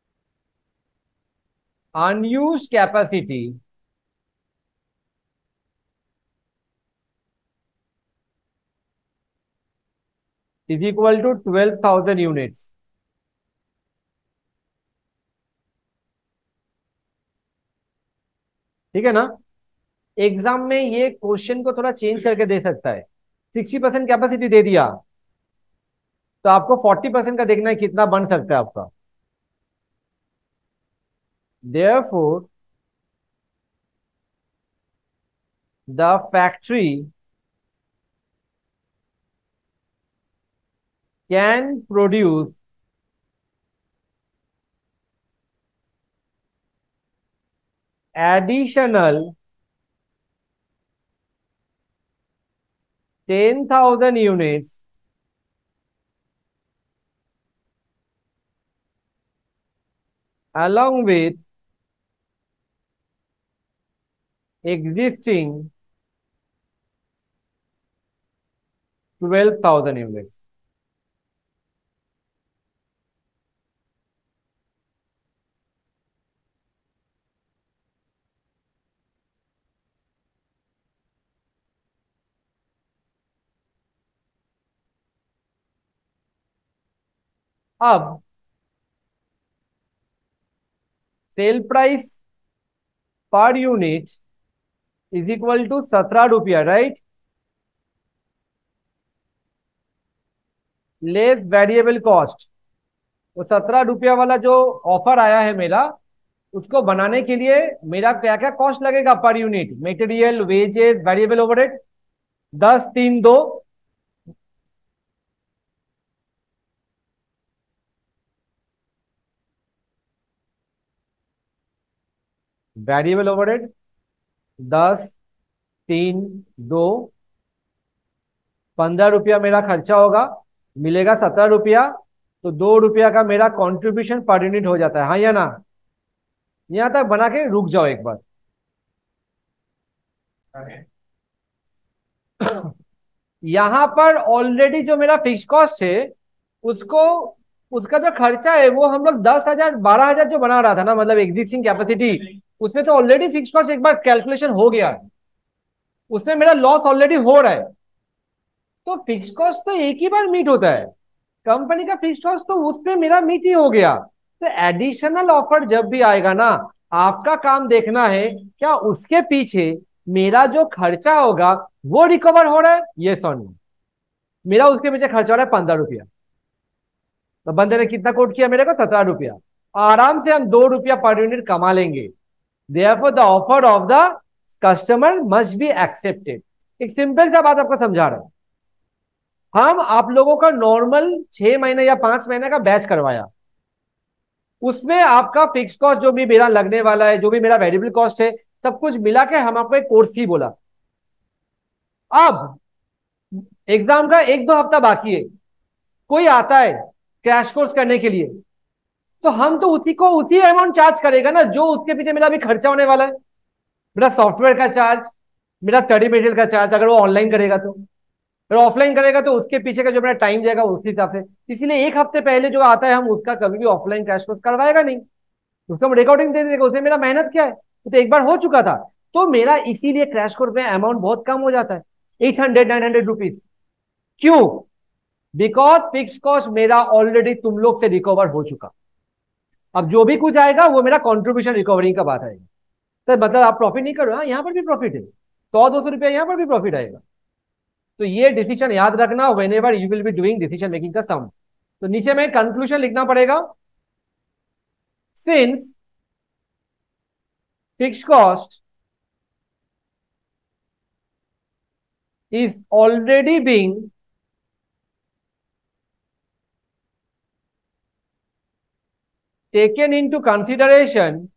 unused capacity is equal to twelve thousand units। ठीक है ना? एग्जाम में ये क्वेश्चन को थोड़ा चेंज करके दे सकता है। सिक्सटी परसेंट कैपेसिटी दे दिया, तो आपको फोर्टी परसेंट का देखना है कितना बन सकता है आपका। Therefore, the factory can produce additional ten thousand units along with existing twelve thousand units। अब sale price per unit is equal to सत्रह रुपया, राइट? Less variable cost. वो सत्रह रुपया वाला जो ऑफर आया है मेरा, उसको बनाने के लिए मेरा क्या क्या कॉस्ट लगेगा per unit? Material, wages, variable overhead. दस तीन दो, वेरिएबल ओवरहेड दस तीन दो, पंद्रह रुपया मेरा खर्चा होगा, मिलेगा सत्रह रुपया। तो दो रुपया का मेरा कंट्रीब्यूशन पर यूनिट हो जाता है, हाँ या ना? यहां तक बना के रुक जाओ एक बार। यहां पर ऑलरेडी जो मेरा फिक्स कॉस्ट है, उसको उसका जो खर्चा है वो हम लोग दस हजार, बारह हजार जो बना रहा था ना, मतलब एग्जिस्टिंग कैपेसिटी, उसमें तो ऑलरेडी फिक्स कॉस्ट एक बार कैलकुलेशन हो गया है। उसमें मेरा लॉस ऑलरेडी हो रहा है। तो फिक्स कॉस्ट तो एक ही बार मीट होता है, कंपनी का फिक्स कॉस्ट तो उस पे मेरा मीट ही हो गया। तो एडिशनल ऑफर जब भी आएगा ना, आपका काम देखना है क्या उसके पीछे मेरा जो खर्चा होगा वो रिकवर हो रहा है, ये सुन। मेरा उसके पीछे खर्चा हो रहा है पंद्रह रुपया, तो बंदे ने कितना कोट किया मेरे को, सत्रह रुपया। आराम से हम दो रुपया पर यूनिट कमा लेंगे। Therefore the offer of the customer must be accepted. एक सिंपल सा बात आपको समझा रहा हूं। हम आप लोगों का नॉर्मल छह महीने या पांच महीने का बैच करवाया, उसमें आपका फिक्स कॉस्ट जो भी मेरा लगने वाला है, जो भी मेरा वेरिएबल कॉस्ट है, सब कुछ मिला के हम आपको एक कोर्स ही बोला। अब एग्जाम का एक दो हफ्ता बाकी है, कोई आता है क्रैश कोर्स करने के लिए, तो हम तो उसी को उसी अमाउंट चार्ज करेगा ना जो उसके पीछे मेरा भी खर्चा होने वाला है। मेरा सॉफ्टवेयर का चार्ज, मेरा स्टडी मटेरियल का चार्ज, अगर वो ऑनलाइन करेगा तो, फिर ऑफलाइन करेगा तो उसके पीछे का जो मेरा टाइम जाएगा उसी हिसाब से। इसीलिए एक हफ्ते पहले जो आता है हम उसका कभी भी ऑफलाइन क्रैश कोर्स करवाएगा नहीं, उसका हम रिकॉर्डिंग दे देगा, उसमें मेरा मेहनत क्या है, तो एक बार हो चुका था। तो मेरा इसीलिए क्रैश कोर्स में अमाउंट बहुत कम हो जाता है, eight hundred nine hundred rupees. क्यों? बिकॉज फिक्स कॉस्ट मेरा ऑलरेडी तुम लोग से रिकवर हो चुका। अब जो भी कुछ आएगा वो मेरा कॉन्ट्रीब्यूशन रिकवरी का बात आएगा। तो मतलब आप प्रॉफिट नहीं करो, हाँ यहाँ पर भी प्रॉफिट है, सौ दो सौ रुपया यहाँ पर भी प्रॉफिट आएगा। तो ये डिसीजन याद रखना whenever you will be doing decision making का सम। तो नीचे में कंक्लूजन लिखना पड़ेगा, since fix cost is already being taken into consideration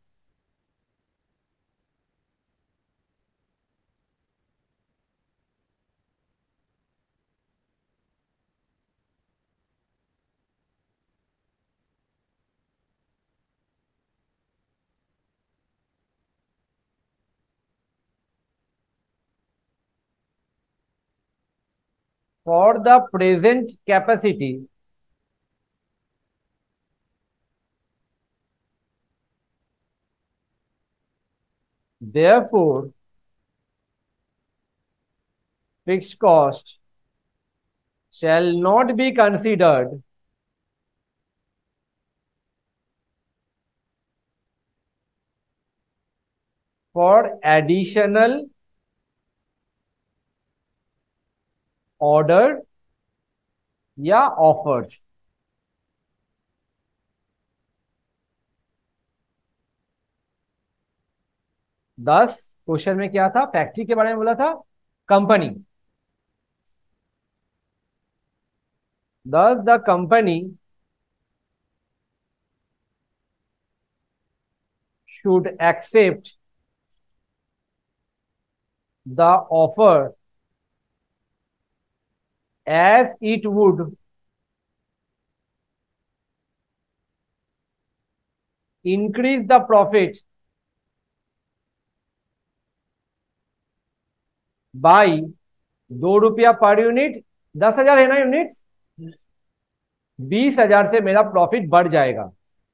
for the present capacity, therefore fixed cost shall not be considered for additional order या offers. दस question में क्या था, फैक्ट्री के बारे में बोला था, company. Thus the company should accept the offer as it would increase the profit by दो रुपया पर यूनिट, दस हजार है ना यूनिट, बीस हजार से मेरा प्रॉफिट बढ़ जाएगा।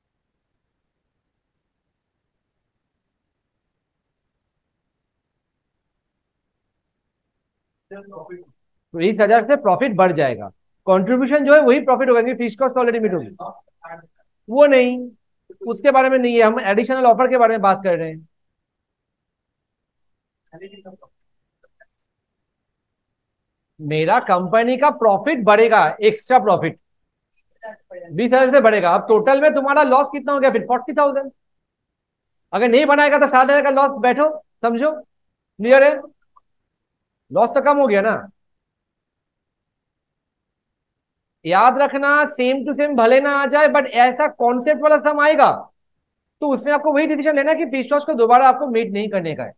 तो बीस हजार से प्रॉफिट बढ़ जाएगा, कंट्रीब्यूशन जो है वही प्रॉफिट होगा, फिक्स कॉस्ट ऑलरेडी मीट होगी। वो नहीं, उसके बारे में नहीं है, हम एडिशनल ऑफर के बारे में बात कर रहे हैं। मेरा कंपनी का प्रॉफिट बढ़ेगा, एक्स्ट्रा प्रॉफिट बीस हजार से बढ़ेगा। अब टोटल में तुम्हारा लॉस कितना हो गया फिर, फोर्टी थाउजेंड। अगर नहीं बनाएगा तो सात हजार का लॉस, बैठो समझो, क्लियर है, लॉस तो कम हो गया ना। याद रखना सेम टू सेम भले ना आ जाए, बट ऐसा कॉन्सेप्ट वाला सम आएगा तो उसमें आपको वही डिसीजन लेना कि फिक्स कॉस्ट को दोबारा आपको मीट नहीं करने का है।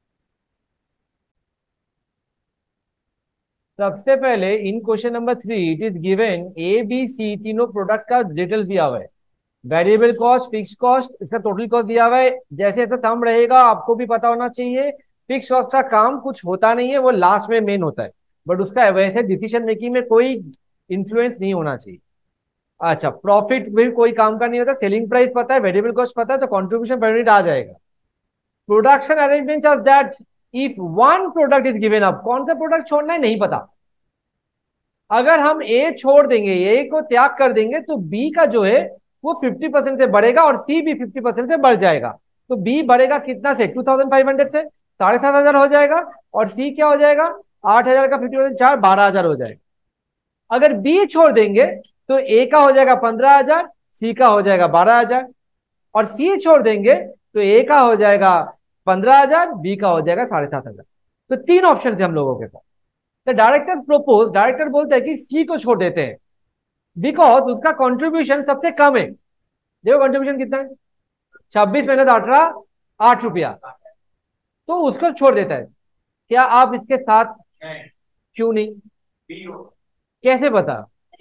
सबसे पहले in question number three it is given A B C तीनों प्रोडक्ट का डिटेल दिया हुआ है, वेरिएबल कॉस्ट, फिक्स कॉस्ट, इसका टोटल कॉस्ट दिया हुआ है। जैसे जैसे सम रहेगा आपको भी पता होना चाहिए, फिक्स कॉस्ट का काम कुछ होता नहीं है, वो लास्ट में मेन होता है, बट उसका वैसे डिसीजन मेकिंग में कोई इंफ्लुएंस नहीं होना चाहिए। अच्छा, प्रॉफिट भी कोई काम का नहीं होता, सेलिंग प्राइस पता है, वेरिएबल कॉस्ट पता है, तो कॉन्ट्रीब्यूशन पर यूनिट आ जाएगा। Production arrangement of that if one product is given, up कौन सा प्रोडक्ट छोड़ना है नहीं पता, अगर हम ए छोड़ देंगे, ए को त्याग कर देंगे, तो बी का जो है वो फिफ्टी परसेंट से बढ़ेगा और सी भी फिफ्टी परसेंट से बढ़ जाएगा। तो बी बढ़ेगा कितना से, टू थाउजेंड फाइव हंड्रेड से साढ़े सात हजार हो जाएगा, और सी क्या हो जाएगा, आठ हजार का फिफ्टी परसेंट चार, बारह हजार हो जाएगा। अगर बी छोड़ देंगे तो ए का हो जाएगा पंद्रह हजार, सी का हो जाएगा बारह हजार, और सी छोड़ देंगे तो ए का हो जाएगा पंद्रह हजार, बी का हो जाएगा साढ़े सात हजार। तो तीन ऑप्शन थे हम लोगों के पास। तो डायरेक्टर प्रोपोज, डायरेक्टर बोलते हैं कि सी को छोड़ देते हैं बिकॉज उसका कंट्रीब्यूशन सबसे कम है। देखो कंट्रीब्यूशन कितना है, छब्बीस मेहनत अठारह, आठ रुपया, तो उसको छोड़ देता है। क्या आप इसके साथ, क्यों नहीं, कैसे पता,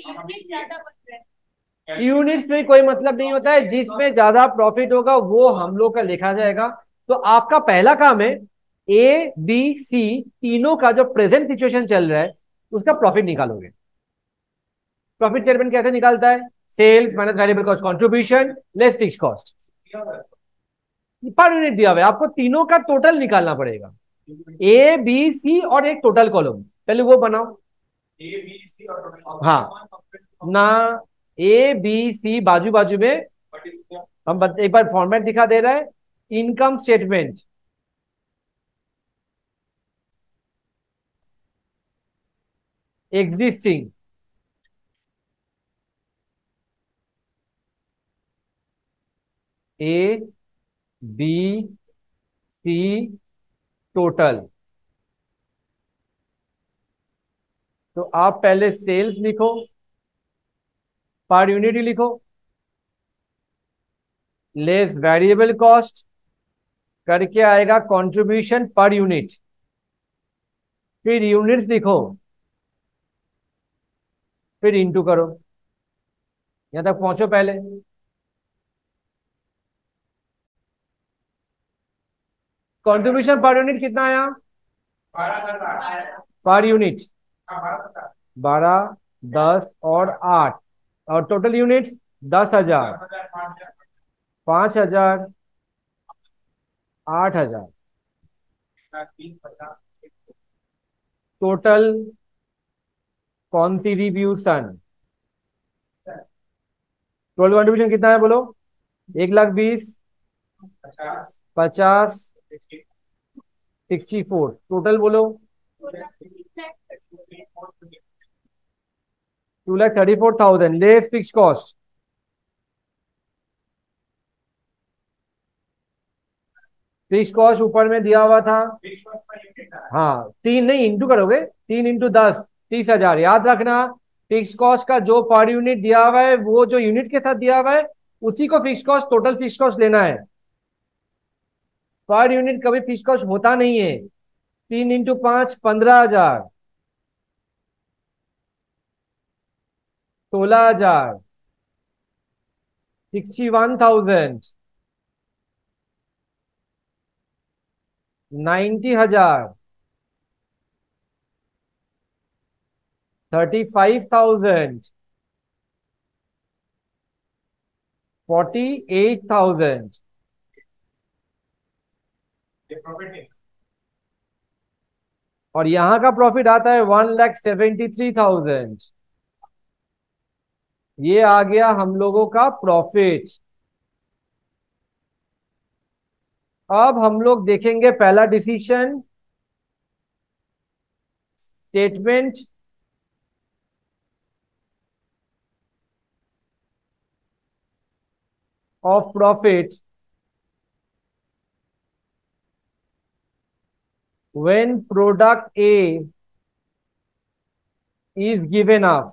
यूनिट्स में कोई मतलब नहीं होता है, जिसमें ज्यादा प्रॉफिट होगा वो हम लोग का लिखा जाएगा। तो आपका पहला काम है ए बी सी तीनों का जो प्रेजेंट सिचुएशन चल रहा है उसका प्रॉफिट निकालोगे। प्रॉफिट स्टेटमेंट कैसे निकालता है, sales minus variable cost contribution less fix cost, per unit दिया हुआ है, आपको तीनों का टोटल निकालना पड़ेगा, ए बी सी और एक टोटल कॉलम, पहले वो बनाओ। ए बी सी और हाँ ना, ए बी सी बाजू बाजू में, हम बत, एक बार फॉर्मेट दिखा दे रहा है, income statement, existing, A B C total. तो आप पहले सेल्स लिखो, पर यूनिट ही लिखो, लेस वेरिएबल कॉस्ट करके आएगा कंट्रीब्यूशन पर यूनिट, फिर यूनिट्स लिखो, फिर इंटू करो। यहां तक पहुंचो पहले। कंट्रीब्यूशन पर यूनिट कितना आया, पर यूनिट बारह, दस और आठ, और टोटल यूनिट्स दस हजार, पांच हजार, आठ हजार, टोटल कॉन्ट्रीब्यूशन, टोटल कॉन्ट्रीब्यूशन कितना है बोलो, एक लाख बीस, पचास, सिक्सटी फोर, टोटल बोलो two lakh thirty four thousand, less fix cost, fix cost ऊपर में दिया हुआ था, हाँ तीन नहीं, इंटू करोगे, तीन इंटू दस, तीस हजार, याद रखना। फिक्स कॉस्ट का जो पर यूनिट दिया हुआ है वो जो यूनिट के साथ दिया हुआ है उसी को fix cost, total fix cost लेना है। पर यूनिट कभी फिक्स कॉस्ट होता नहीं है। तीन इंटू पांच, पंद्रह हजार, सोलह हजार, सिक्सटी वन थाउजेंड, नाइन्टी हजार, thirty five thousand, forty eight thousand. और यहां का प्रॉफिट आता है one lakh seventy three thousand. ये आ गया हम लोगों का प्रॉफिट। अब हम लोग देखेंगे पहला decision, statement of profit when product A is given up.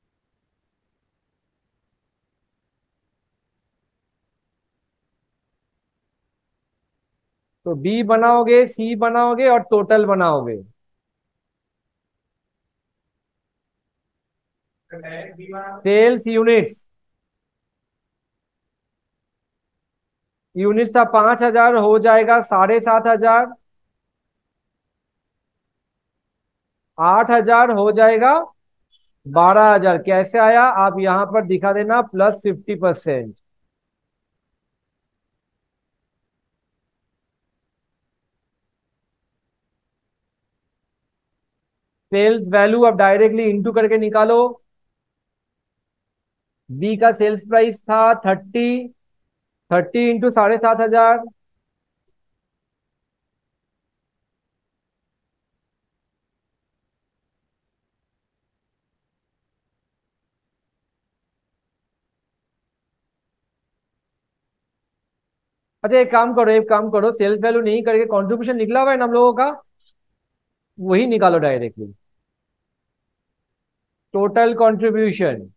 तो बी बनाओगे, सी बनाओगे और टोटल बनाओगे। सेल्स यूनिट्स, यूनिट्स का पांच हजार हो जाएगा साढ़े सात हजार, आठ हजार हो जाएगा बारह हजार। कैसे आया आप यहां पर दिखा देना, plus fifty percent. Sales value अब डायरेक्टली इंटू करके निकालो। बी का सेल्स प्राइस था थर्टी, थर्टी इंटू साढ़े सात हजार। अच्छा एक काम करो, एक काम करो, सेल्स वैल्यू नहीं करके कंट्रीब्यूशन निकला हुआ है ना हम लोगों का, वही निकालो डायरेक्टली। टोटल कंट्रीब्यूशन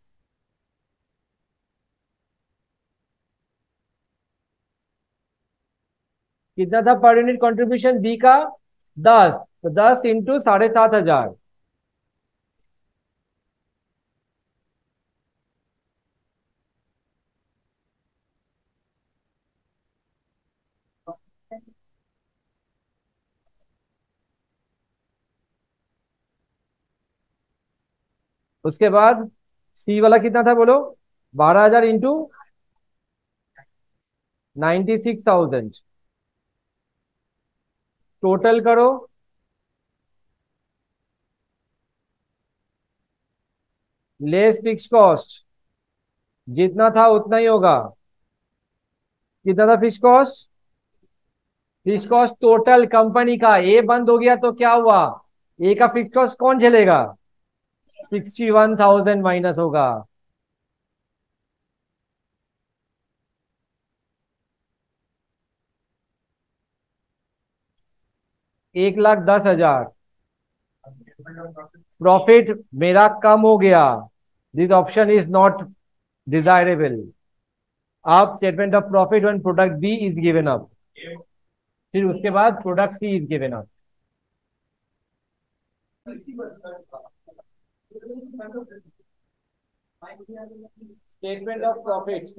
कितना था पर यूनिट कंट्रीब्यूशन बी का? दस। तो दस इंटू साढ़े सात हजार। उसके बाद सी वाला कितना था बोलो? बारह हजार into ninety six thousand. Total करो। लेस फिक्स कॉस्ट जितना था उतना ही होगा। कितना था fix cost? Fix cost total company का, ए बंद हो गया तो क्या हुआ? ए का फिक्स कॉस्ट कौन झेलेगा? सिक्सटी वन थाउजेंड माइनस होगा। एक लाख दस हजार। प्रॉफिट मेरा कम हो गया। This option is not desirable. आप statement of profit when product B is given up, फिर उसके बाद product C is given up. Statement of profit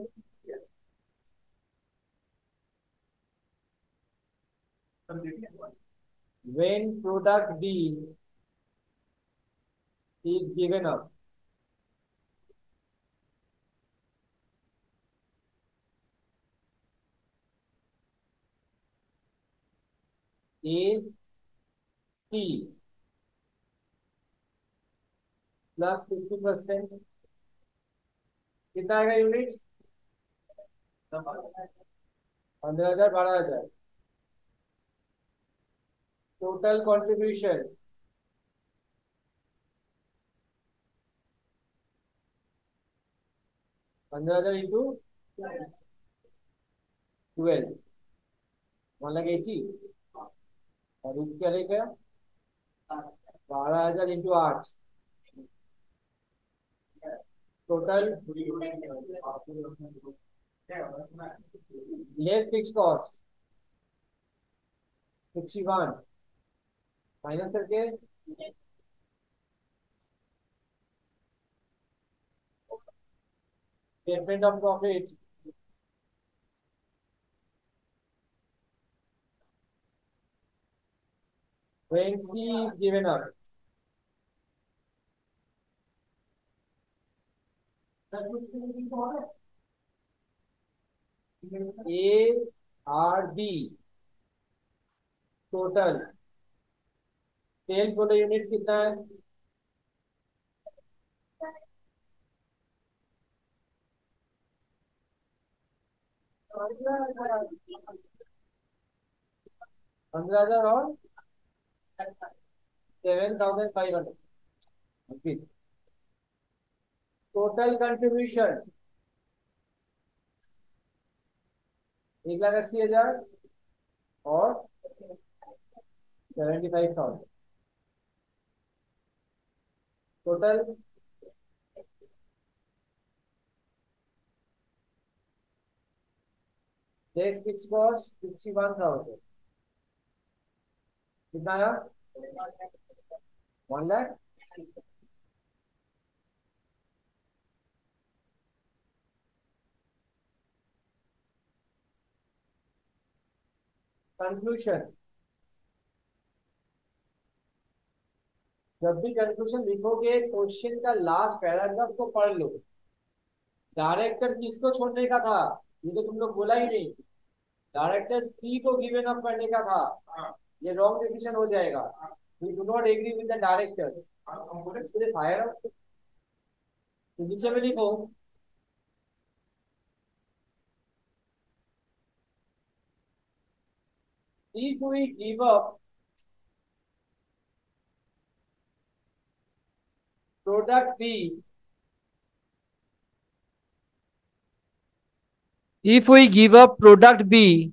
when product B is given up, A T plus fifty percent, कितना आएगा unit? पंद्रह हजार, बारह हजार। टोटल कंट्रीब्यूशन पंद्रह हजार into twelve, one lakh eighty. और उसके क्या? बारह हजार इंटू आठ। Total less fix cost sixty one, minus करके statement of profit when C is given up. A R B total sales बोलो यूनिट्स कितना है? पंद्रह हजार और seven thousand five hundred. Total contribution एक लाख अस्सी हजार, और seventy five thousand. Total fix cost sixty one thousand. कितना आया? वन लाख। कंक्लूशन, जब भी कंक्लूजन लिखोगे क्वेश्चन का लास्ट पैराग्राफ को पढ़ लो। डायरेक्टर किसको छोड़ने का था? ये तो तुम लोग बोला ही नहीं। डायरेक्टर सी को गिवन अप करने का था। ये रॉन्ग डिसीजन हो जाएगा। We do not agree with the directors. Components को fire up. तो नीचे में लिखो if we give up product B, if we give up product B,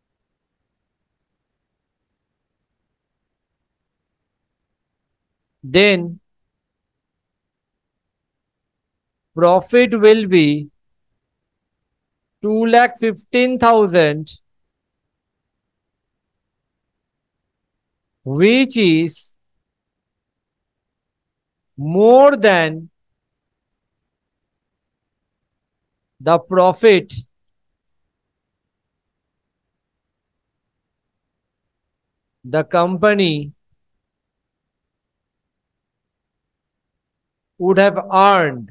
then profit will be two lakh fifteen thousand, which is more than the profit the company would have earned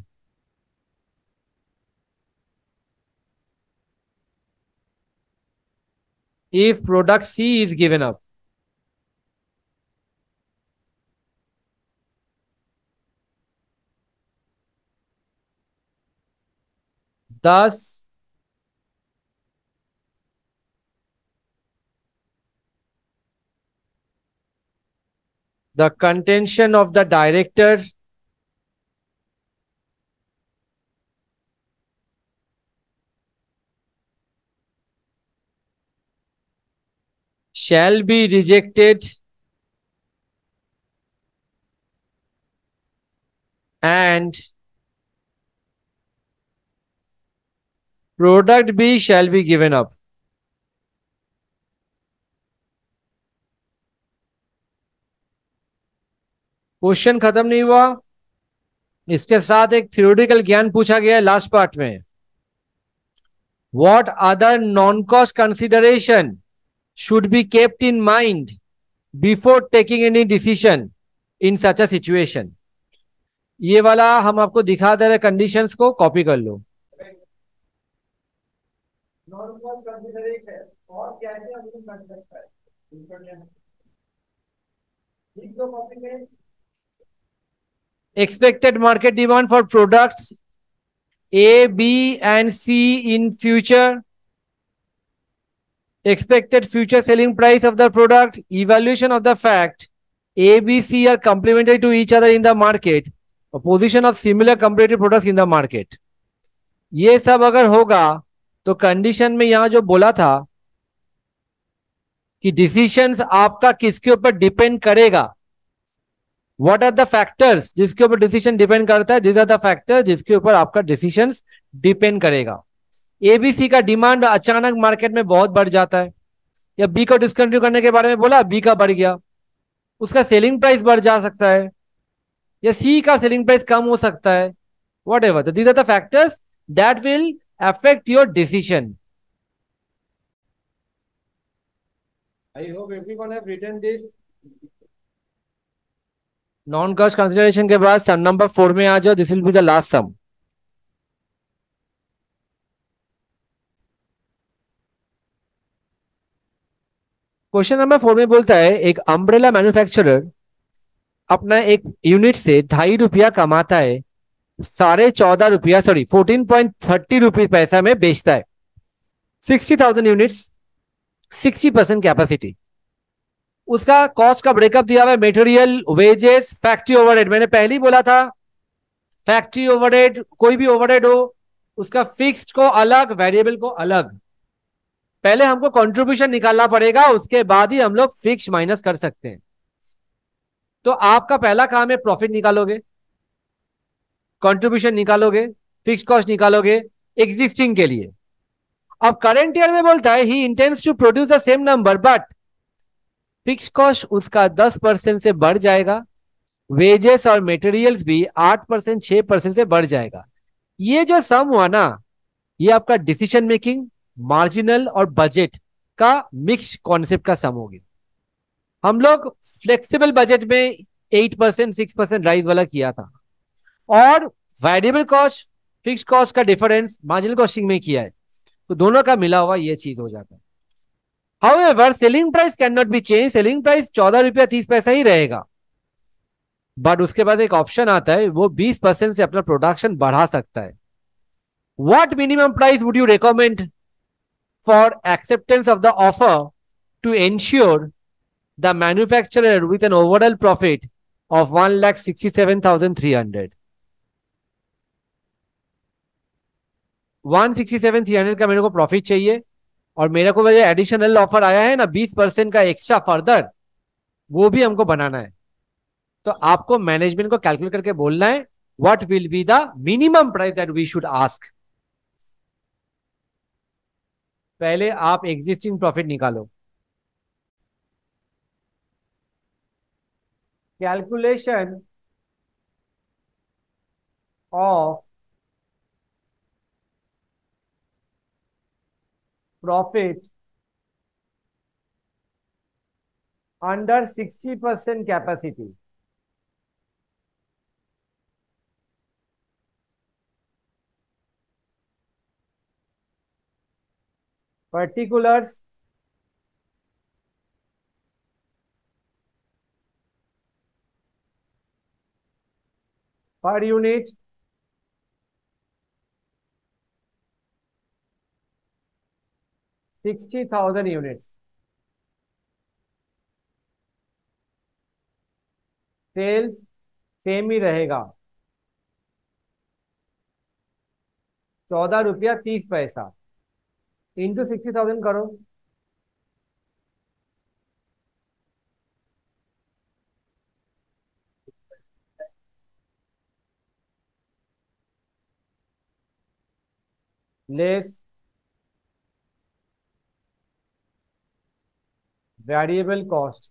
if product C is given up. Thus, the contention of the director shall be rejected and product B shall be given up. Question खत्म नहीं हुआ, इसके साथ एक theoretical ज्ञान पूछा गया है लास्ट पार्ट में. What other non-cost consideration should be kept in mind before taking any decision in such a situation? ये वाला हम आपको दिखा दे रहे, कंडीशंस को कॉपी कर लो. Non-cost consideration और क्या है हमको कंसिडर करें. लिख लो कॉपी में. Expected market demand for products A, B, and C in future. Expected future selling price of the product. Evaluation of the fact A, B, C are complementary to each other in the market. A position of similar competitive products in the market. ये सब अगर होगा तो condition में यहां जो बोला था कि डिसीजंस आपका किसके ऊपर डिपेंड करेगा. What are the factors जिसके ऊपर डिसीजन डिपेंड करता है. These are the factors जिसके ऊपर आपका डिसीजन डिपेंड करेगा. एबीसी का डिमांड अचानक मार्केट में बहुत बढ़ जाता है, या बी को डिस्कंटिन्यू करने के बारे में बोला, बी का बढ़ गया, उसका सेलिंग प्राइस बढ़ जा सकता है, या सी का सेलिंग प्राइस कम हो सकता है. Whatever, these are the factors that will affect your decision. I hope everyone have written this. Non cost consideration के बाद सम नंबर फोर में आ जाओ. This will be the last sum. Question number four में बोलता है एक umbrella manufacturer अपना एक यूनिट से ढाई रुपया कमाता है, साढ़े चौदह रुपया sorry fourteen point thirty rupees पैसा में बेचता है. Sixty thousand units, sixty percent capacity. उसका कॉस्ट का ब्रेकअप दिया हुआ है. Material, wages, factory overhead. मैंने पहले ही बोला था फैक्ट्री ओवरहेड कोई भी ओवरहेड हो उसका फिक्स्ड को अलग, वेरिएबल को अलग. पहले हमको कंट्रीब्यूशन निकालना पड़ेगा, उसके बाद ही हम लोग फिक्स माइनस कर सकते हैं. तो आपका पहला काम है प्रॉफिट निकालोगे, कंट्रीब्यूशन निकालोगे, फिक्स कॉस्ट निकालोगे एग्जिस्टिंग के लिए. अब करंट ईयर में बोलता है he intends to produce the same number but fix cost उसका दस परसेंट से बढ़ जाएगा, वेजेस और मटेरियल्स भी आठ परसेंट छह परसेंट से बढ़ जाएगा. ये जो सम हुआ ना, ये आपका डिसीजन मेकिंग, मार्जिनल और बजट का मिक्स कॉन्सेप्ट का सम होगी. हम लोग फ्लेक्सिबल बजट में eight percent six percent rise वाला किया था, और वेरिएबल कॉस्ट फिक्स कॉस्ट का डिफरेंस मार्जिनल कॉस्टिंग में किया है. तो दोनों का मिला हुआ ये चीज हो जाता है. However selling price can not be change, selling price चौदह रुपया तीस पैसा ही रहेगा, बट उसके बाद एक ऑप्शन आता है, वो बीस परसेंट से अपना प्रोडक्शन बढ़ा सकता है. What minimum price would you recommend for acceptance of the offer to ensure the manufacturer with an overall profit of one lakh sixty seven thousand three hundred. One sixty seven three hundred का मेरे को profit चाहिए, और मेरे को जो additional offer आया है ना बीस परसेंट का एक्स्ट्रा फर्दर, वो भी हमको बनाना है. तो आपको मैनेजमेंट को कैलकुलेट करके बोलना है what will be the minimum price that we should ask. पहले आप एग्जिस्टिंग प्रॉफिट निकालो. Calculation of profit under sixty percent capacity. Particulars per unit sixty thousand unit. Sales same ही रहेगा, चौदह रुपया तीस पैसा. इंटू सिक्सटी थाउजेंड करो. Less variable cost.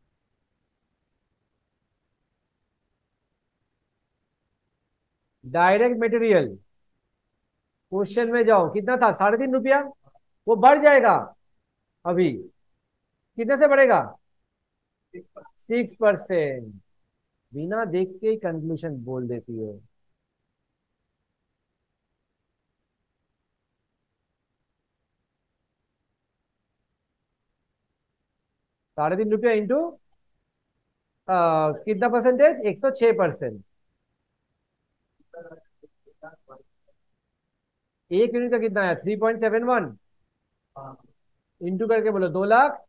Direct material, question में जाओ, कितना था, साढ़े तीन रुपया. वो बढ़ जाएगा अभी, कितने से बढ़ेगा, सिक्स परसेंट. बिना देख के ही कंक्लूजन बोल देती है. साढ़े तीन रुपया इंटू कितना परसेंटेज, एक सौ छह परसेंट. एक यूनिट का कितना है, three point seven one. Into करके बोलो, दो लाख.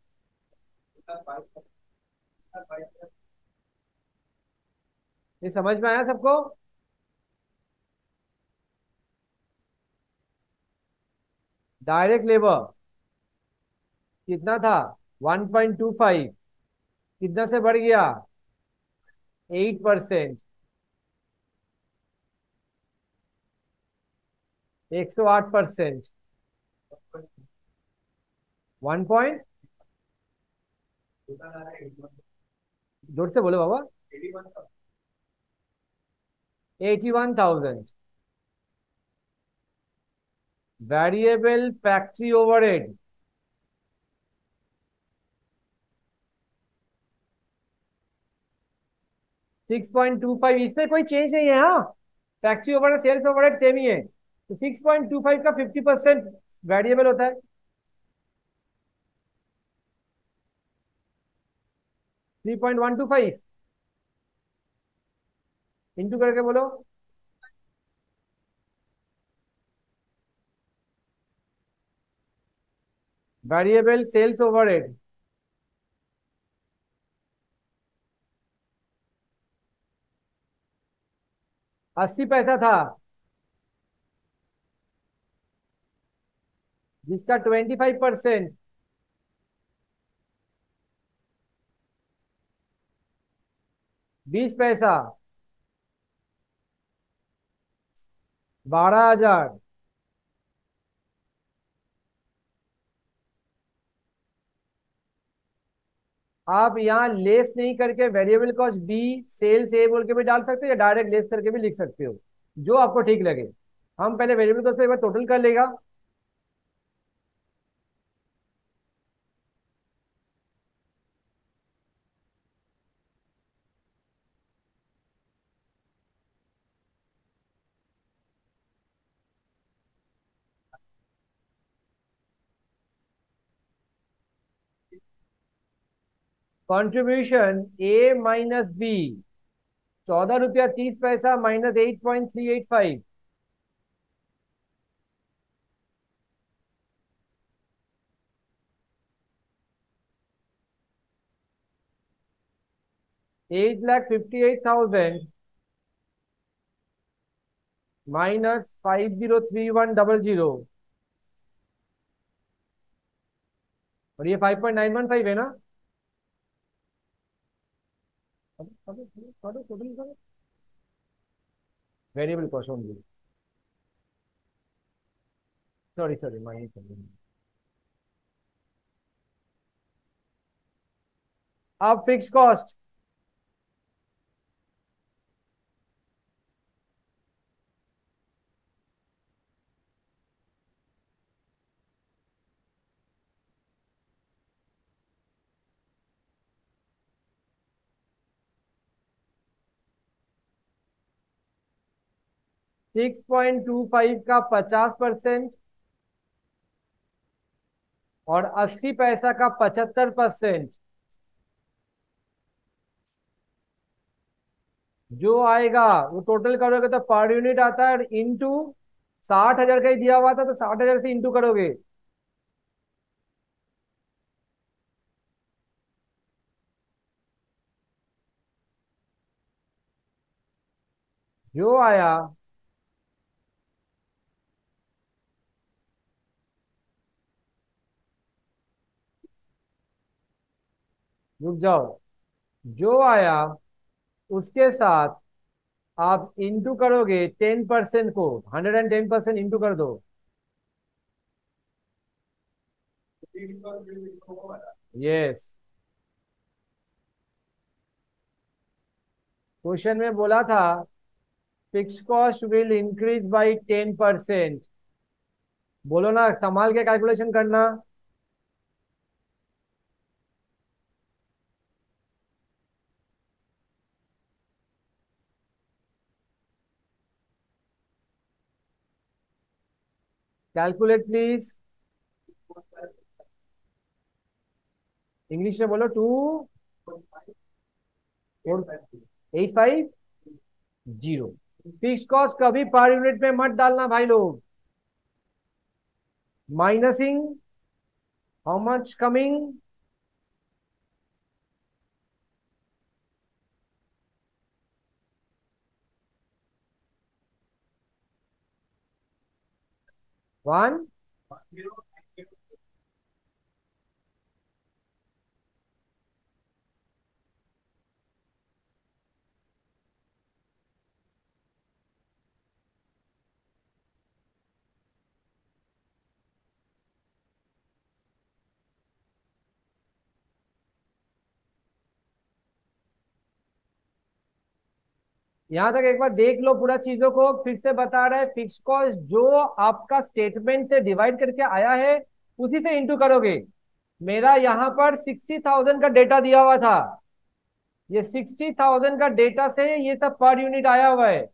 ये समझ में आया सबको. डायरेक्ट लेबर कितना था, वन पॉइंट टू फाइव. कितना से बढ़ गया, एट परसेंट. एक सौ आठ परसेंट. वन पॉइंट, जोर से बोलो बाबा, eighty one thousand. Variable factory overhead six point two five. इसमें कोई चेंज नहीं है. हाँ, factory overhead sales overhead same ही है. तो सिक्स पॉइंट टू फाइव का फिफ्टी परसेंट वेरिएबल होता है, three point one two five. Into करके बोलो, वेरिएबल सेल्स ओवरहेड अस्सी पैसा था, जिसका ट्वेंटी फाइव परसेंट, बीस पैसा, बारह हजार. आप यहाँ लेस नहीं करके variable cost B sales A बोल के भी डाल सकते हो, या डायरेक्ट लेस करके भी लिख सकते हो, जो आपको ठीक लगे. हम पहले वेरिएबल कॉस्ट एक बार टोटल कर लेगा. कंट्रीब्यूशन ए माइनस बी, चौदह रुपया तीस पैसा minus eight point three eight five. Eight lakh fifty eight thousand minus five zero three one double zero. और ये five point nine one five है ना। Variable cost only, sorry sorry minus. अब fix cost, six point two five का पचास percent, और अस्सी पैसा का पचहत्तर परसेंट, जो आएगा वो टोटल करोगे तो पर यूनिट आता है, इंटू साठ हजार का ही दिया हुआ था तो साठ हजार से इंटू करोगे। जो आया, रुक जाओ, जो आया उसके साथ आप इंटू करोगे टेन परसेंट को, hundred and ten percent into कर दो। यस, क्वेश्चन में बोला था fix cost will increase by ten percent. बोलो ना, संभाल के कैलकुलेशन करना। कैलकुलेट प्लीज, इंग्लिश में बोलो। Two eight five zero. Fix cost कभी पर यूनिट में मत डालना भाई लोग। Minusing, how much coming, one. यहां तक एक बार देख लो पूरा चीजों को, फिर से बता रहा है फिक्स कॉस्ट जो आपका स्टेटमेंट से डिवाइड करके आया है उसी से इंटू करोगे। मेरा यहां पर सिक्सटी थाउजेंड का डेटा दिया हुआ था, ये सिक्सटी थाउजेंड का डेटा से ये सब पर यूनिट आया हुआ है।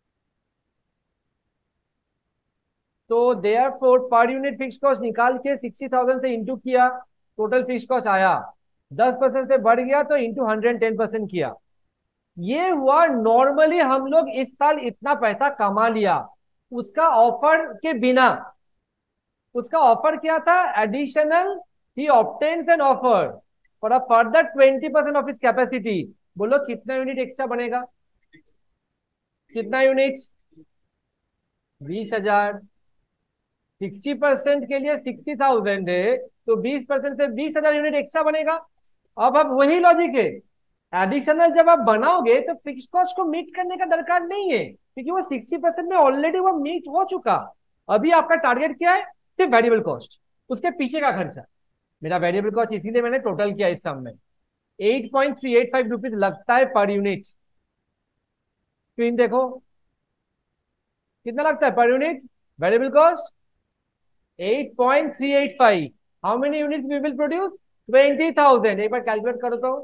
तो there four per unit fix cost निकाल के सिक्सटी थाउजेंड से इंटू किया, टोटल फिक्स कॉस्ट आया। दस परसेंट से बढ़ गया तो इंटू हंड्रेड टेन परसेंट किया। ये हुआ नॉर्मली हम लोग इस साल इतना पैसा कमा लिया, उसका ऑफर के बिना। उसका ऑफर क्या था? Additional, he obtains an offer for a further twenty percent of इस कैपेसिटी। बोलो कितना यूनिट एक्स्ट्रा बनेगा? कितना यूनिट? बीस हजार। सिक्सटी परसेंट के लिए सिक्सटी थाउजेंड है, तो बीस परसेंट से बीस हजार यूनिट एक्स्ट्रा बनेगा। अब अब वही लॉजिक है, एडिशनल जब आप बनाओगे तो फिक्स कॉस्ट को मीट करने का दरकार नहीं है, क्योंकि वो सिक्सटी परसेंट में ऑलरेडी वो मीट हो चुका। अभी आपका टारगेट क्या है? सिर्फ वेरिएबल कॉस्ट, उसके पीछे का खर्चा। मेरा वेरिएबल कॉस्ट इसीलिए मैंने टोटल किया इस सम में, eight point three eight five rupees लगता है पर यूनिट। स्क्रीन देखो, कितना लगता है per unit variable cost? Eight point three eight five. How many unit we will produce? Twenty thousand. एक बार कैलकुलेट करो तो।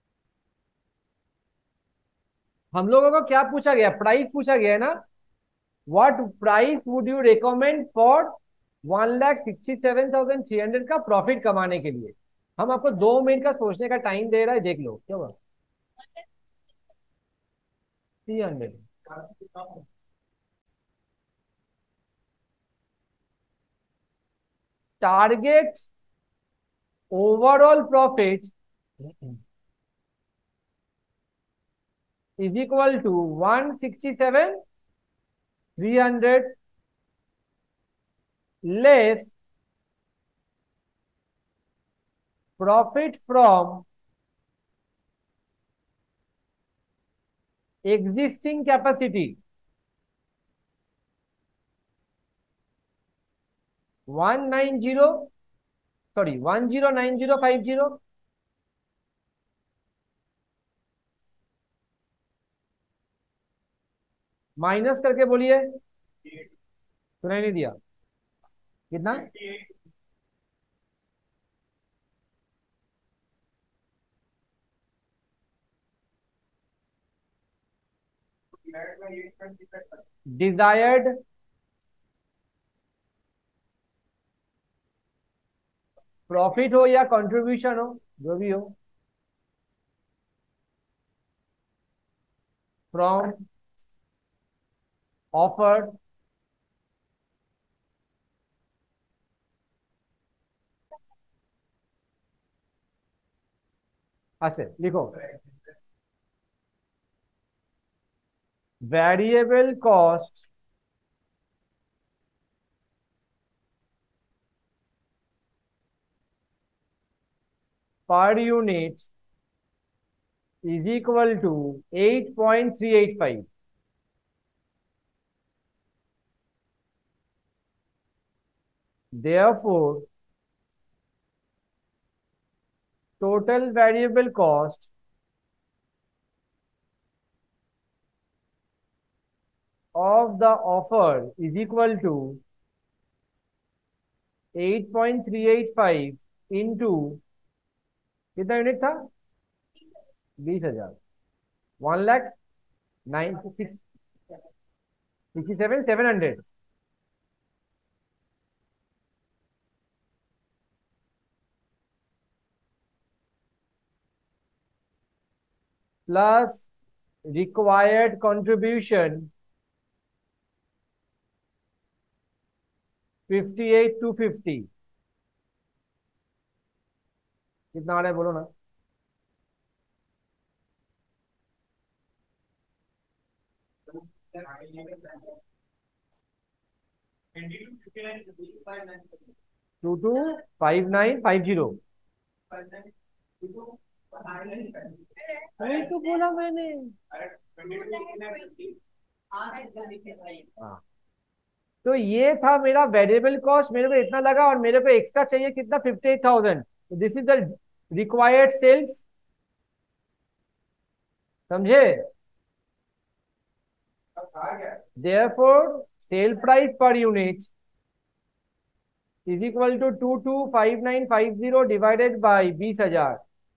हम लोगों को क्या पूछा गया? प्राइस पूछा गया है ना। What price would you recommend for one lakh sixty seven thousand three hundred का प्रॉफिट कमाने के लिए? हम आपको दो मिनट का सोचने का टाइम दे रहा है, देख लो क्या हुआ। Three hundred. Target overall profit is equal to one sixty seven three hundred less profit from existing capacity one nine zero, sorry one zero nine zero five zero. Minus करके बोलिए, सुनाई नहीं दिया। कितना? डिजायर्ड प्रॉफिट हो या contribution हो, जो भी हो, फ्रॉम ऑफर ऐसे लिखो, variable cost per unit is equal to eight point three eight five. Therefore, total variable cost of the offer is equal to eight point three eight five into कितना unit था? बीस हजार। One lakh ninety six sixty seven seven hundred plus required contribution fifty eight two fifty. कितना आ रहा है बोलो ना। Two two five nine five zero. वही तो बोला मैंने। हाँ, तो ये था मेरा वेरिएबल कॉस्ट, मेरे को इतना लगा और मेरे को एक्स्ट्रा चाहिए कितना? Fifty eight thousand. This is the required sales, समझे? Therefore sale price per unit is equal to two two five nine five zero divided by बीस हजार।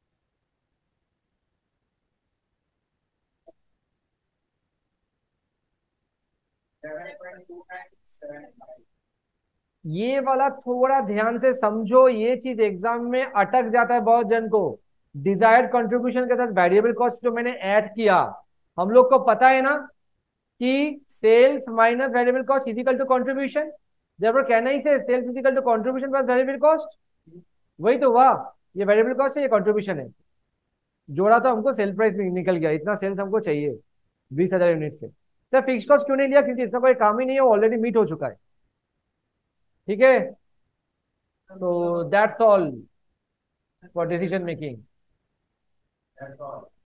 ये वाला थोड़ा ध्यान से समझो, ये चीज एग्जाम में अटक जाता है बहुत जन को। डिजायर्ड कंट्रीब्यूशन के साथ वेरिएबल कॉस्ट जो मैंने ऐड किया, हम लोग को पता है ना कि sales minus variable cost is equal to contribution. जब कहना ही से sales is equal to contribution plus variable cost, वही तो हुआ। ये वेरिएबल कॉस्ट है, ये कंट्रीब्यूशन है। जोड़ा तो हमको सेल प्राइस में निकल गया, इतना सेल्स हमको चाहिए बीस हजार यूनिट से। तो फिक्स कॉस्ट क्यों नहीं लिया? क्योंकि इसका कोई काम ही नहीं है, ऑलरेडी मीट हो चुका है। ठीक है, तो that's all for decision making.